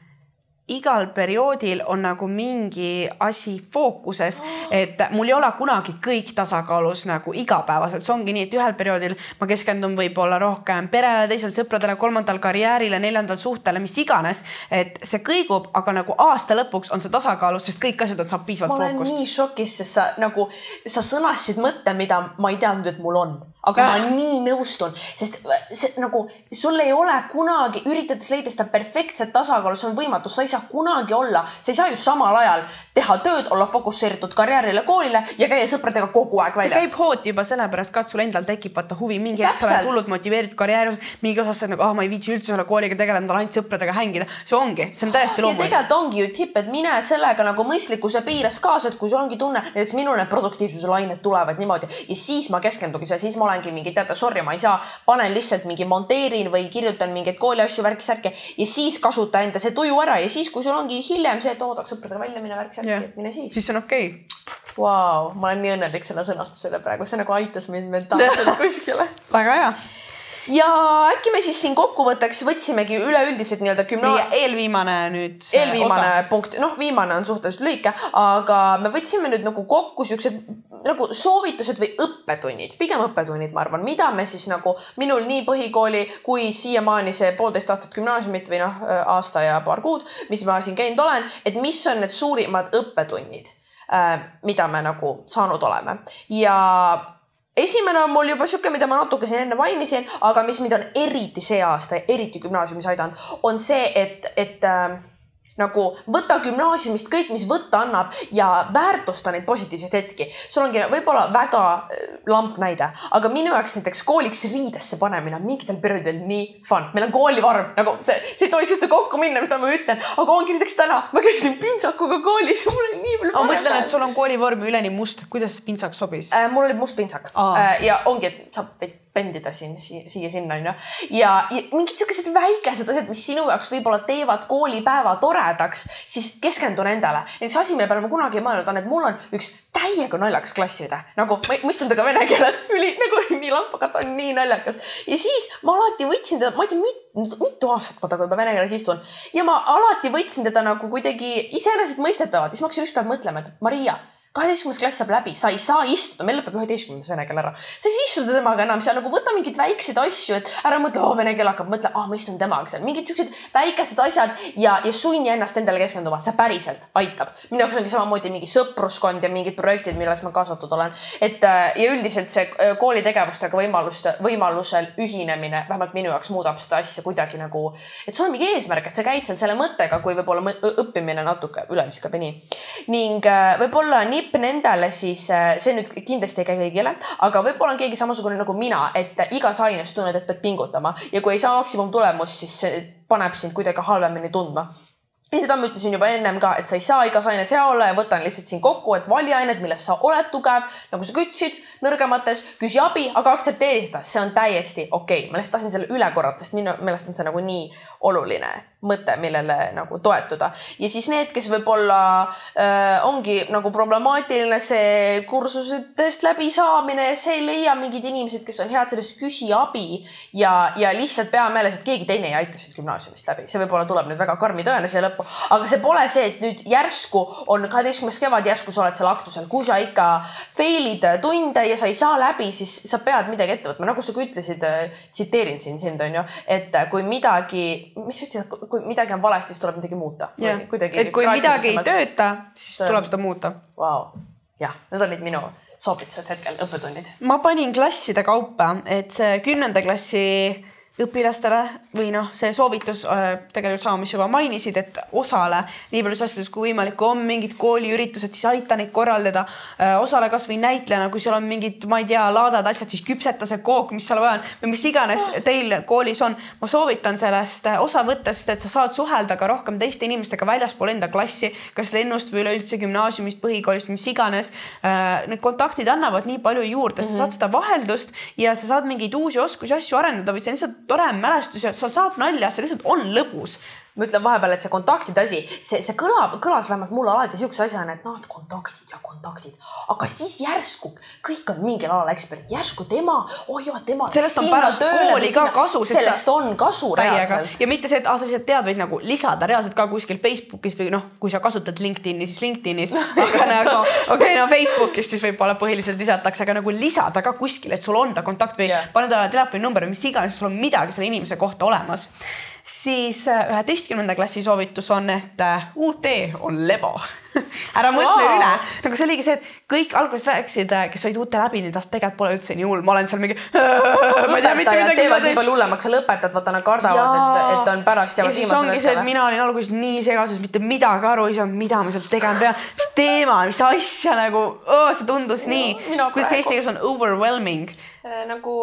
igal perioodil on nagu mingi asi fookuses, et mul ei ole kunagi kõik tasakaalus nagu igapäevaselt. See ongi nii, et ühel perioodil ma keskendun võib-olla rohkem perele, teisel sõpradele, kolmandal karjäärile, neljandal suhtele, mis iganes, et see kõigub, aga nagu aasta lõpuks on see tasakaalus, sest kõik asjad on saab piisavalt fookust. Ma olen fookust. Nii šokis, sest sa nagu, sa sõnasid mõtte, mida ma ei teadnud, et mul on. Aga äh. ma nii nõustun, sest see, nagu, sul ei ole kunagi, üritades leida seda perfektset tasakaalu, see on võimatus, sa ei saa kunagi olla, sa ei saa ju samal ajal teha tööd, olla fokusseeritud karjäärile, koolile ja käia sõpradega kogu aeg väljas. See käib hooti juba sellepärast ka, et sul endal tekib vaata huvi, mingi hetk sa oled hullult motiveeritud karjääri osas, mingi osas sa nagu, ah, ma ei viitsi üldse selle kooliga tegeleda, ma ainult sõpradega hängida. See ongi, see on täiesti loomulik. Ja tegelikult ongi ju tipp, et mine sellega nagu mõistlikkuse piires kaasa, et kui sul ongi tunne, näiteks minul need produktiivsuse lained tulevad niimoodi ja siis ma keskendugi ja siis ma olengi mingi teada, sorry, ma ei saa, panen lihtsalt mingi monteerin või kirjutan mingeid kooli asju, värki, särki ja siis kasuta enda see tuju ära ja siis, kui sul ongi hiljem see, et oodaks sõpradega välja mine värk särki, yeah. Et mine siis. Siis on okei. Okay. Wow, ma olen nii õnnelik selle sõnastusele praegu, see nagu aitas mind mentaalselt kuskile. Väga hea. Ja äkki me siis siin kokkuvõtteks võtsimegi üleüldiselt nii-öelda gümnaasium... Eelviimane nüüd Eelviimane osa. Punkt. Noh, viimane on suhteliselt lüike, aga me võtsime nüüd nagu kokku siuksed nagu soovitused või õppetunnid. Pigem õppetunnid, ma arvan. Mida me siis nagu minul nii põhikooli kui siiamaani see poolteist aastat gümnaasiumit või noh, aasta ja paar kuud, mis ma siin käinud olen, et mis on need suurimad õppetunnid, mida me nagu saanud oleme. Ja esimene on mul juba siuke, mida ma natuke siin enne mainisin, aga mis mind on eriti see aasta, eriti gümnaasiumis aidanud, on see, et, et, nagu võta gümnaasiumist kõik, mis võtta annab ja väärtusta neid positiivseid hetki. Sul ongi võib-olla väga lamp näide, aga minu jaoks näiteks kooliks riidesse panemine mingitel perioodil nii fun. Meil on koolivarm, nagu see, see ei tohiks üldse kokku minna, mida ma ütlen, aga ongi näiteks täna, ma käisin pintsakuga koolis, mul oli nii palju parem. Ma mõtlen, et sul on koolivorm üleni must, kuidas pintsak sobis? Äh, mul oli must pintsak äh, ja ongi, et saab bändida siin siia sinna on ju. Ja, ja mingid sellised väikesed asjad, mis sinu jaoks võib-olla teevad koolipäeva toredaks, siis keskendu nendele. Näiteks asi, mille peale ma kunagi ei mõelnud on, et mul on üks täiega naljakas klassiõde. Nagu ma, ma istun tega vene keeles, üli, nagu nii lamp, aga ta on nii naljakas. Ja siis ma alati võtsin teda, ma ei tea, mit, mitu aastat ma taga juba vene keeles istun. Ja ma alati võtsin teda nagu kuidagi iseenesest mõistetavad. Siis ma hakkasin üks päev mõtlema, et Maria, kaheteistkümnes klass saab läbi, sa ei saa istuda, meil lõpeb üheteistkümnes vene keel ära. Sa ei saa istuda temaga enam seal, nagu võta mingid väikseid asju, et ära mõtle, oh, vene keel hakkab, mõtle, ah, ma istun temaga seal. Mingid sellised väikesed asjad ja, ja sunni ennast endale keskenduma, see päriselt aitab. Minu jaoks ongi samamoodi mingi sõpruskond ja mingid projektid, milles ma kaasatud olen. Et, ja üldiselt see koolitegevustega võimalust, võimalusel ühinemine, vähemalt minu jaoks muudab seda asja kuidagi nagu, et sul on mingi eesmärk, et sa käid seal selle mõttega, kui võib-olla õppimine natuke üleviskab ja nii. Ning võib-olla nii nendele siis, see nüüd kindlasti ei käi kõigile, aga võib-olla on keegi samasugune nagu mina, et igas aines tunned, et pead pingutama ja kui ei saa maksimum tulemus, siis paneb sind kuidagi halvemini tundma. Ja seda ma ütlesin juba ennem ka, et sa ei saa igas aines hea olla ja võtan lihtsalt siin kokku, et vali ained, milles sa oled tugev, nagu sa kütsid nõrgemates, küsi abi, aga aktsepteeri seda, see on täiesti okei. Okay. Ma lihtsalt tahtsin selle üle korrata, sest minu meelest on see nagu nii oluline mõte, millele nagu toetuda. Ja siis need, kes võib-olla äh, ongi nagu problemaatiline see kursusetest läbi saamine, see ei leia mingid inimesed, kes on head sellest küsi abi ja, ja lihtsalt pea meeles, et keegi teine ei aita sind gümnaasiumist läbi. See võib-olla tuleb nüüd väga karmi tõene siia lõppu. Aga see pole see, et nüüd järsku on kaheteistkümnes kevad, järsku sa oled seal aktusel. Kui sa ikka failid tunde ja sa ei saa läbi, siis sa pead midagi ette võtma. Nagu sa kui ütlesid, tsiteerin siin sind, on ju, et kui midagi, mis ütlesid, kui midagi on valesti, siis tuleb midagi muuta. Yeah. Et kui midagi ei tööta, siis tuleb seda muuta. Wow. Jah, need on nüüd minu soovitused hetkel, õppetunnid. Ma panin klasside kaupa, et see kümnenda klassi õpilastele või noh, see soovitus tegelikult sama, mis juba mainisid, et osale nii palju asjades kui võimalik, kui on mingid kooliüritused, siis aita neid korraldada. Osale kas või näitlejana, kui seal on mingid, ma ei tea, laadad asjad, siis küpseta see kook, mis seal vaja on või mis iganes teil koolis on. Ma soovitan sellest osa võtta, sest et sa saad suhelda ka rohkem teiste inimestega väljaspool enda klassi, kas lennust või üleüldse gümnaasiumist, põhikoolist, mis iganes. Need kontaktid annavad nii palju juurde, sa saad seda vaheldust ja sa saad mingeid uusi oskusi asju arendada või see on lihtsalt tore mälestus ja sul saab nalja, see lihtsalt on lõbus. Ma ütlen vahepeal, et see kontaktid asi, see, see kõlab, kõlas vähemalt mulle alati siukse asjana, et noh, et kontaktid ja kontaktid. Aga siis järsku, kõik on mingil alal ekspert, järsku tema, oh joo, tema sellest on pärast kooli ka kasu. Sellest on kasu reaalselt. Ja mitte see, et ah, sa lihtsalt tead, võid nagu lisada reaalselt ka kuskil Facebookis või noh, kui sa kasutad LinkedIni, siis LinkedInis. Aga nagu, okei, okay, no Facebookis siis võib-olla põhiliselt lisatakse, aga nagu lisada ka kuskil, et sul on ta kontakt või yeah. Pane ta telefoni number, mis iganes, sul on midagi selle inimese kohta olemas. Siis üheteistkümnenda klassi soovitus on, et U T on lebo. Ära mõtle wow. üle. Nagu see oligi see, et kõik alguses rääksid, kes olid U T läbi, nii tegelikult pole üldse nii hull. Ma olen seal mingi... Õpetajad teevad nii palju hullemaks, sa lõpetad, vaata nad kardavad, et, et on pärast ja siis ongi see, et mina olin alguses nii segases, mitte midagi aru ei saa, mida ma sealt tegema pean, mis teema, mis asja nagu, oh, see tundus nii. Kuidas eesti keeles on overwhelming. Nagu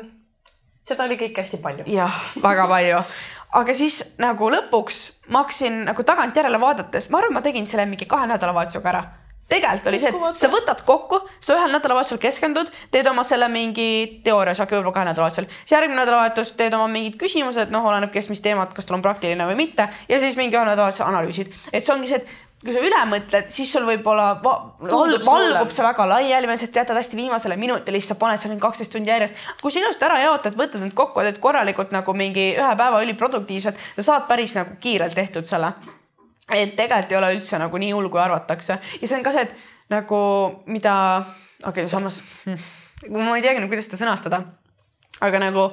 seda oli kõik hästi palju. Jah, väga palju. Aga siis nagu lõpuks ma hakkasin nagu tagant järele vaadates, ma arvan, ma tegin selle mingi kahe nädalavahetusega ära. Tegelikult oli see, et sa võtad kokku, sa ühel nädalavahetusel keskendud, teed oma selle mingi teooria, sa võib-olla kahe nädalavahetusel. Siis järgmine nädalavahetus teed oma mingid küsimused, noh, oleneb kes mis teemad, kas tal on praktiline või mitte ja siis mingi ühe nädalavahetusel analüüsid. Et see ongi see, et kui sa üle mõtled, siis sul võib-olla valgub see väga laiali, sest jätad hästi viimasele minutile, siis sa paned seal kaksteist tundi järjest. Kui sinust ära jaotad, võtad need kokku, et korralikult nagu mingi ühe päeva üliproduktiivselt, sa saad päris nagu kiirelt tehtud selle. Et tegelikult ei ole üldse nagu nii hull, kui arvatakse. Ja see on ka see, et nagu mida, okei, okay, samas, ma ei teagi, kuidas seda sõnastada, aga nagu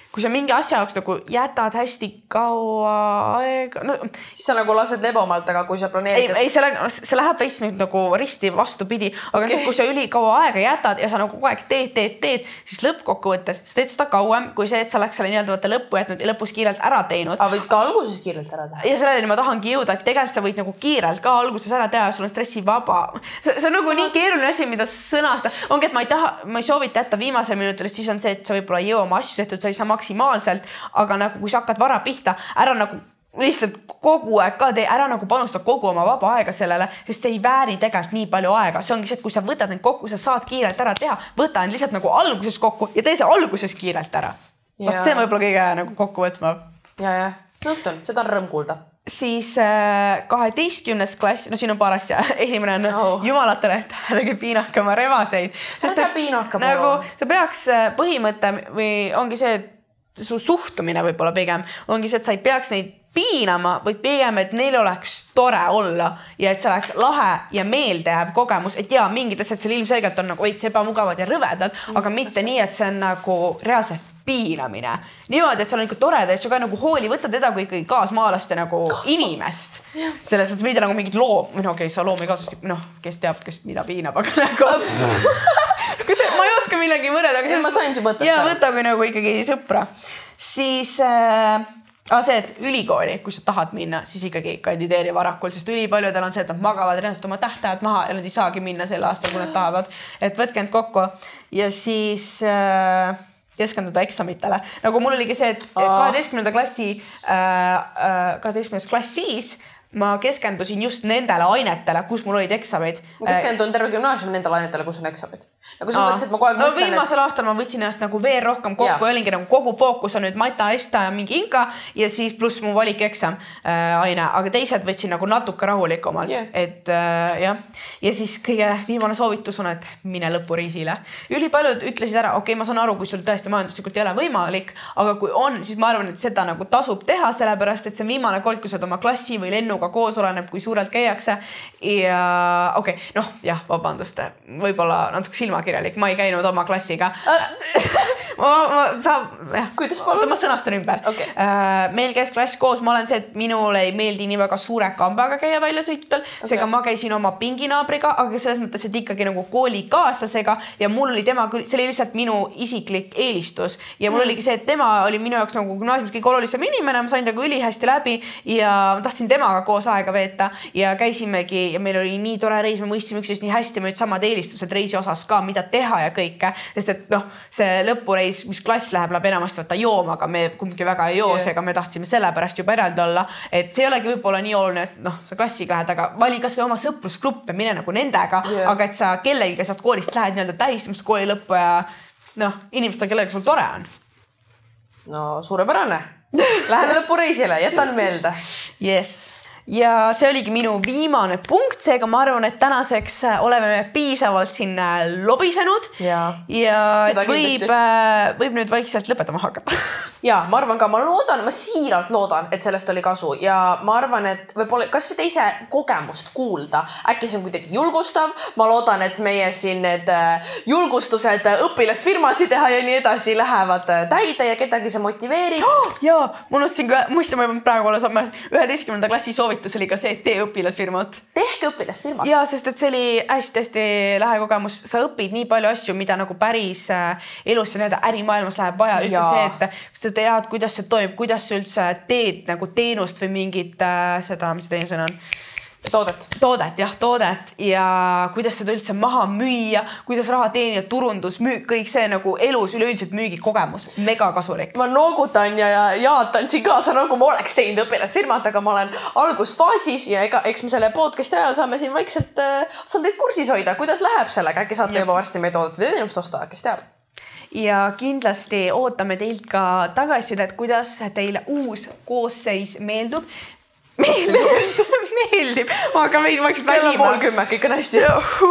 kui sa mingi asja jaoks nagu jätad hästi kaua aega, no siis sa nagu lased lebomalt, aga kui sa planeerid... Ei, ei see, see läheb veits nüüd nagu risti vastupidi, aga okay. see, kui sa üli kaua aega jätad ja sa nagu kogu aeg teed, teed, teed, siis lõppkokkuvõttes sa teed seda kauem, kui see, et sa oleks selle nii-öelda võtta lõppu jätnud ja lõpus kiirelt ära teinud. Aga võid ka alguses kiirelt ära teha. Ja selleni ma tahangi jõuda, et tegelikult sa võid nagu kiirelt ka alguses ära teha ja sul on stressivaba. See, see on nagu Samas... nii keeruline asi, mida sõnasta. Ongi, et ma ei taha, ma ei soovita jätta viimasel minutil, siis on see, et sa võib-olla jõu oma asju tehtud, sa ei saa maksimaalselt, aga nagu kui sa hakkad vara pihta, ära nagu lihtsalt kogu aeg ka tee, ära nagu panustada kogu oma vaba aega sellele, sest see ei vääri tegelikult nii palju aega. See ongi see, et kui sa võtad need kokku, sa saad kiirelt ära teha, võta end lihtsalt nagu alguses kokku ja tee see alguses kiirelt ära. Vaat see on võib-olla kõige nagu kokku võtma. Ja, ja. Nõustun, seda on rõõm kuulda. Siis kaheteistkümnes klass, no siin on paar asja. Esimene on oh. jumalatele, et häälega piinakama revaseid. Sest et, piinakama nagu sa peaks põhimõte või ongi see, et su suhtumine võib-olla pigem ongi see, et sa ei peaks neid piinama, vaid pigem, et neil oleks tore olla ja et see oleks lahe ja meeldejääv kogemus, et jaa, mingid asjad seal ilmselgelt on nagu veits ebamugavad ja rõvedad, aga mitte nii, et see on nagu reaalselt piinamine. Niimoodi, et seal on ikka toreda, et sa ka nagu hooli võtta teda kui ikkagi kaasmaalaste nagu Kaas. inimest. Ja. Selles mõttes mitte nagu mingid loom, või no okei, okay, sa loomi kaasust, noh, kes teab, kes mida piinab, aga nagu... ma ei oska millegi võrreda, aga... ma sain su mõttest. Ja võta kui nagu ikkagi sõpra. Siis... Äh... Aga see, et ülikooli, kui sa tahad minna, siis ikkagi kandideeri varakult, sest ülipaljudel on see, et nad magavad reaalselt oma tähtajad maha ja nad ei saagi minna sel aastal, kui nad tahavad. Et võtke end kokku ja siis äh, keskenduda eksamitele. Nagu mul oligi see, et kaheteistkümnenda klassi, äh, kaheteistkümnes klass siis ma keskendusin just nendele ainetele, kus mul olid eksamid. Ma keskendun terve gümnaasium nendele ainetele, kus on eksamid. Nagu sa mõtlesid, et ma kogu aeg no, mõtlen, viimasel et... aastal ma võtsin ennast nagu veel rohkem kokku ja olingi nagu kogu fookus on nüüd Mata, Esta ja mingi Inka ja siis pluss mu valik eksam äh, aine, aga teised võtsin nagu natuke rahulikumalt, yeah. et äh, jah. Ja siis kõige viimane soovitus on, et mine lõpureisile. Ülipaljud ütlesid ära, okei, okay, ma saan aru, kui sul tõesti majanduslikult ei ole võimalik, aga kui on, siis ma arvan, et seda nagu tasub teha, sellepärast, et see viimane kord, kui sa oma klassi või lennuga koos oleneb, kui suurelt käiakse ja okei, okay, noh, jah, vabandust, võib-olla natuke silmakirjalik, ma ei käinud oma klassiga. ma, ma, sa, jah, kuidas palun? Ma sõnastan ümber. Okay. Meil käis klass koos, ma olen see, et minule ei meeldi nii väga suure kambaga käia välja sõitutel, okay. Seega ma käisin oma pinginaabriga, aga selles mõttes, et ikkagi nagu koolikaaslasega ja mul oli tema, see oli lihtsalt minu isiklik eelistus ja mul mm. oligi see, et tema oli minu jaoks nagu gümnaasiumis kõige olulisem inimene, ma sain taga üli hästi läbi ja ma tahtsin temaga koos aega veeta ja käisimegi ja meil oli nii tore reis, me mõistsime üksteist nii hästi, me olid samad eelistused reisi osas ka, mida teha ja kõike, sest et noh, see lõpureis, mis klass läheb, läheb enamasti võtta jooma, aga me kumbki väga ei joo, seega me tahtsime selle pärast juba eraldi olla, et see ei olegi võib-olla nii oluline, et noh, sa klassiga lähed, aga vali kas või oma sõprusgruppe, mine nagu nendega, yeah. aga et sa kellegi sealt koolist lähed nii-öelda tähistamist kooli lõppu ja noh, inimestel kellega sul tore on. No suurepärane. Lähen lõpureisile, jätan meelde. Yes. Ja see oligi minu viimane punkt, seega ma arvan, et tänaseks oleme me piisavalt siin lobisenud ja, ja võib, võib nüüd vaikselt lõpetama hakata. Ja, ma arvan ka, ma loodan, ma siiralt loodan, et sellest oli kasu ja ma arvan, et võib-olla kas või teise kogemust kuulda, äkki see on kuidagi julgustav, ma loodan, et meie siin need julgustused õpilasfirmasid teha ja nii edasi lähevad täide ja kedagi see motiveerib. Oh, jaa, ma unustasin, muistan ma praegu olla samas üheteistkümnenda klassi soovitus oli ka see, et tee õpilasfirmat. Tehke õpilasfirmat. Ja, sest et see oli hästi-hästi lähe kogemus. Sa õpid nii palju asju, mida nagu päris elus ja ärimaailmas läheb vaja. Üldse see, et sa tead, kuidas see toimub, kuidas sa üldse teed nagu teenust või mingit seda, mis teine sõna on? Toodet. Toodet, jah, toodet ja kuidas seda üldse maha müüa, kuidas raha teenida, turundus, müük, kõik see nagu elus üleüldiselt müügikogemus. Mega kasulik. Ma noogutan ja jaatan siin kaasa, nagu ma oleks teinud õpilasfirmat, aga ma olen algusfaasis ja ega, eks me selle podcasti ajal saame siin vaikselt äh, saan teid kursis hoida, kuidas läheb sellega, äkki saate ja. juba varsti meie toodet või teenust osta, kes teab. Ja kindlasti ootame teilt ka tagasisidet, kuidas teile uus koosseis meeldub. Meeldib, meeldib, aga meid võiks vägima. Kella pool kümme, kõik on hästi.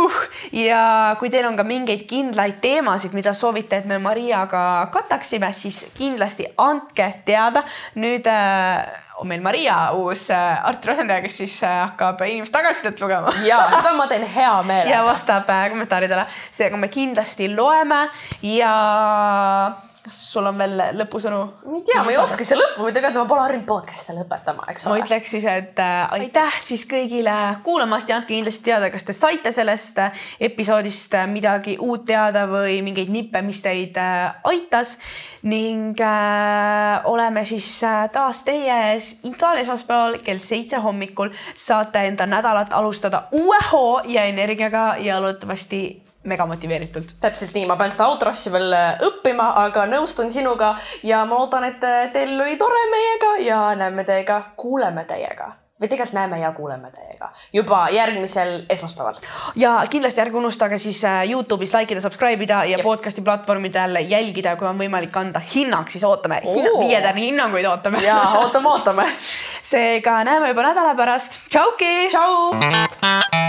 Ja kui teil on ka mingeid kindlaid teemasid, mida soovite, et me Mariaga kataksime, siis kindlasti andke teada. Nüüd on meil Maria uus Arturi asendaja, kes siis hakkab inimest tagasisidet lugema. Ja, seda ma teen hea meele. Ja vastab kommentaaridele. Seega me kindlasti loeme ja kas sul on veel lõpusõnu? Ma ei tea, ma ei oska see lõppu, mida ma pole harjunud podcast'e lõpetama, eks ole. Ma ütleks siis, et aitäh siis kõigile kuulamast ja andke kindlasti teada, kas te saite sellest episoodist midagi uut teada või mingeid nippe, mis teid aitas. Ning äh, oleme siis taas teie ees igal esmaspäeval kell seitse hommikul. Saate enda nädalat alustada uue hoo ja energiaga ja loodetavasti mega motiveeritult. Täpselt nii, ma pean seda outrossi veel õppima, aga nõustun sinuga ja ma loodan, et teil oli tore meiega ja näeme teiega, kuuleme teiega. Või tegelikult näeme ja kuuleme teiega juba järgmisel esmaspäeval. Ja kindlasti ärge unustage siis YouTube'is likeida, subscribe ida ja Jep. podcasti platvormidel jälgida, kui on võimalik anda hinnang, siis ootame. Hinna, viietärni hinnanguid ootame. Ja, ootame, ootame. Seega näeme juba nädala pärast. Tšauki! Tšau!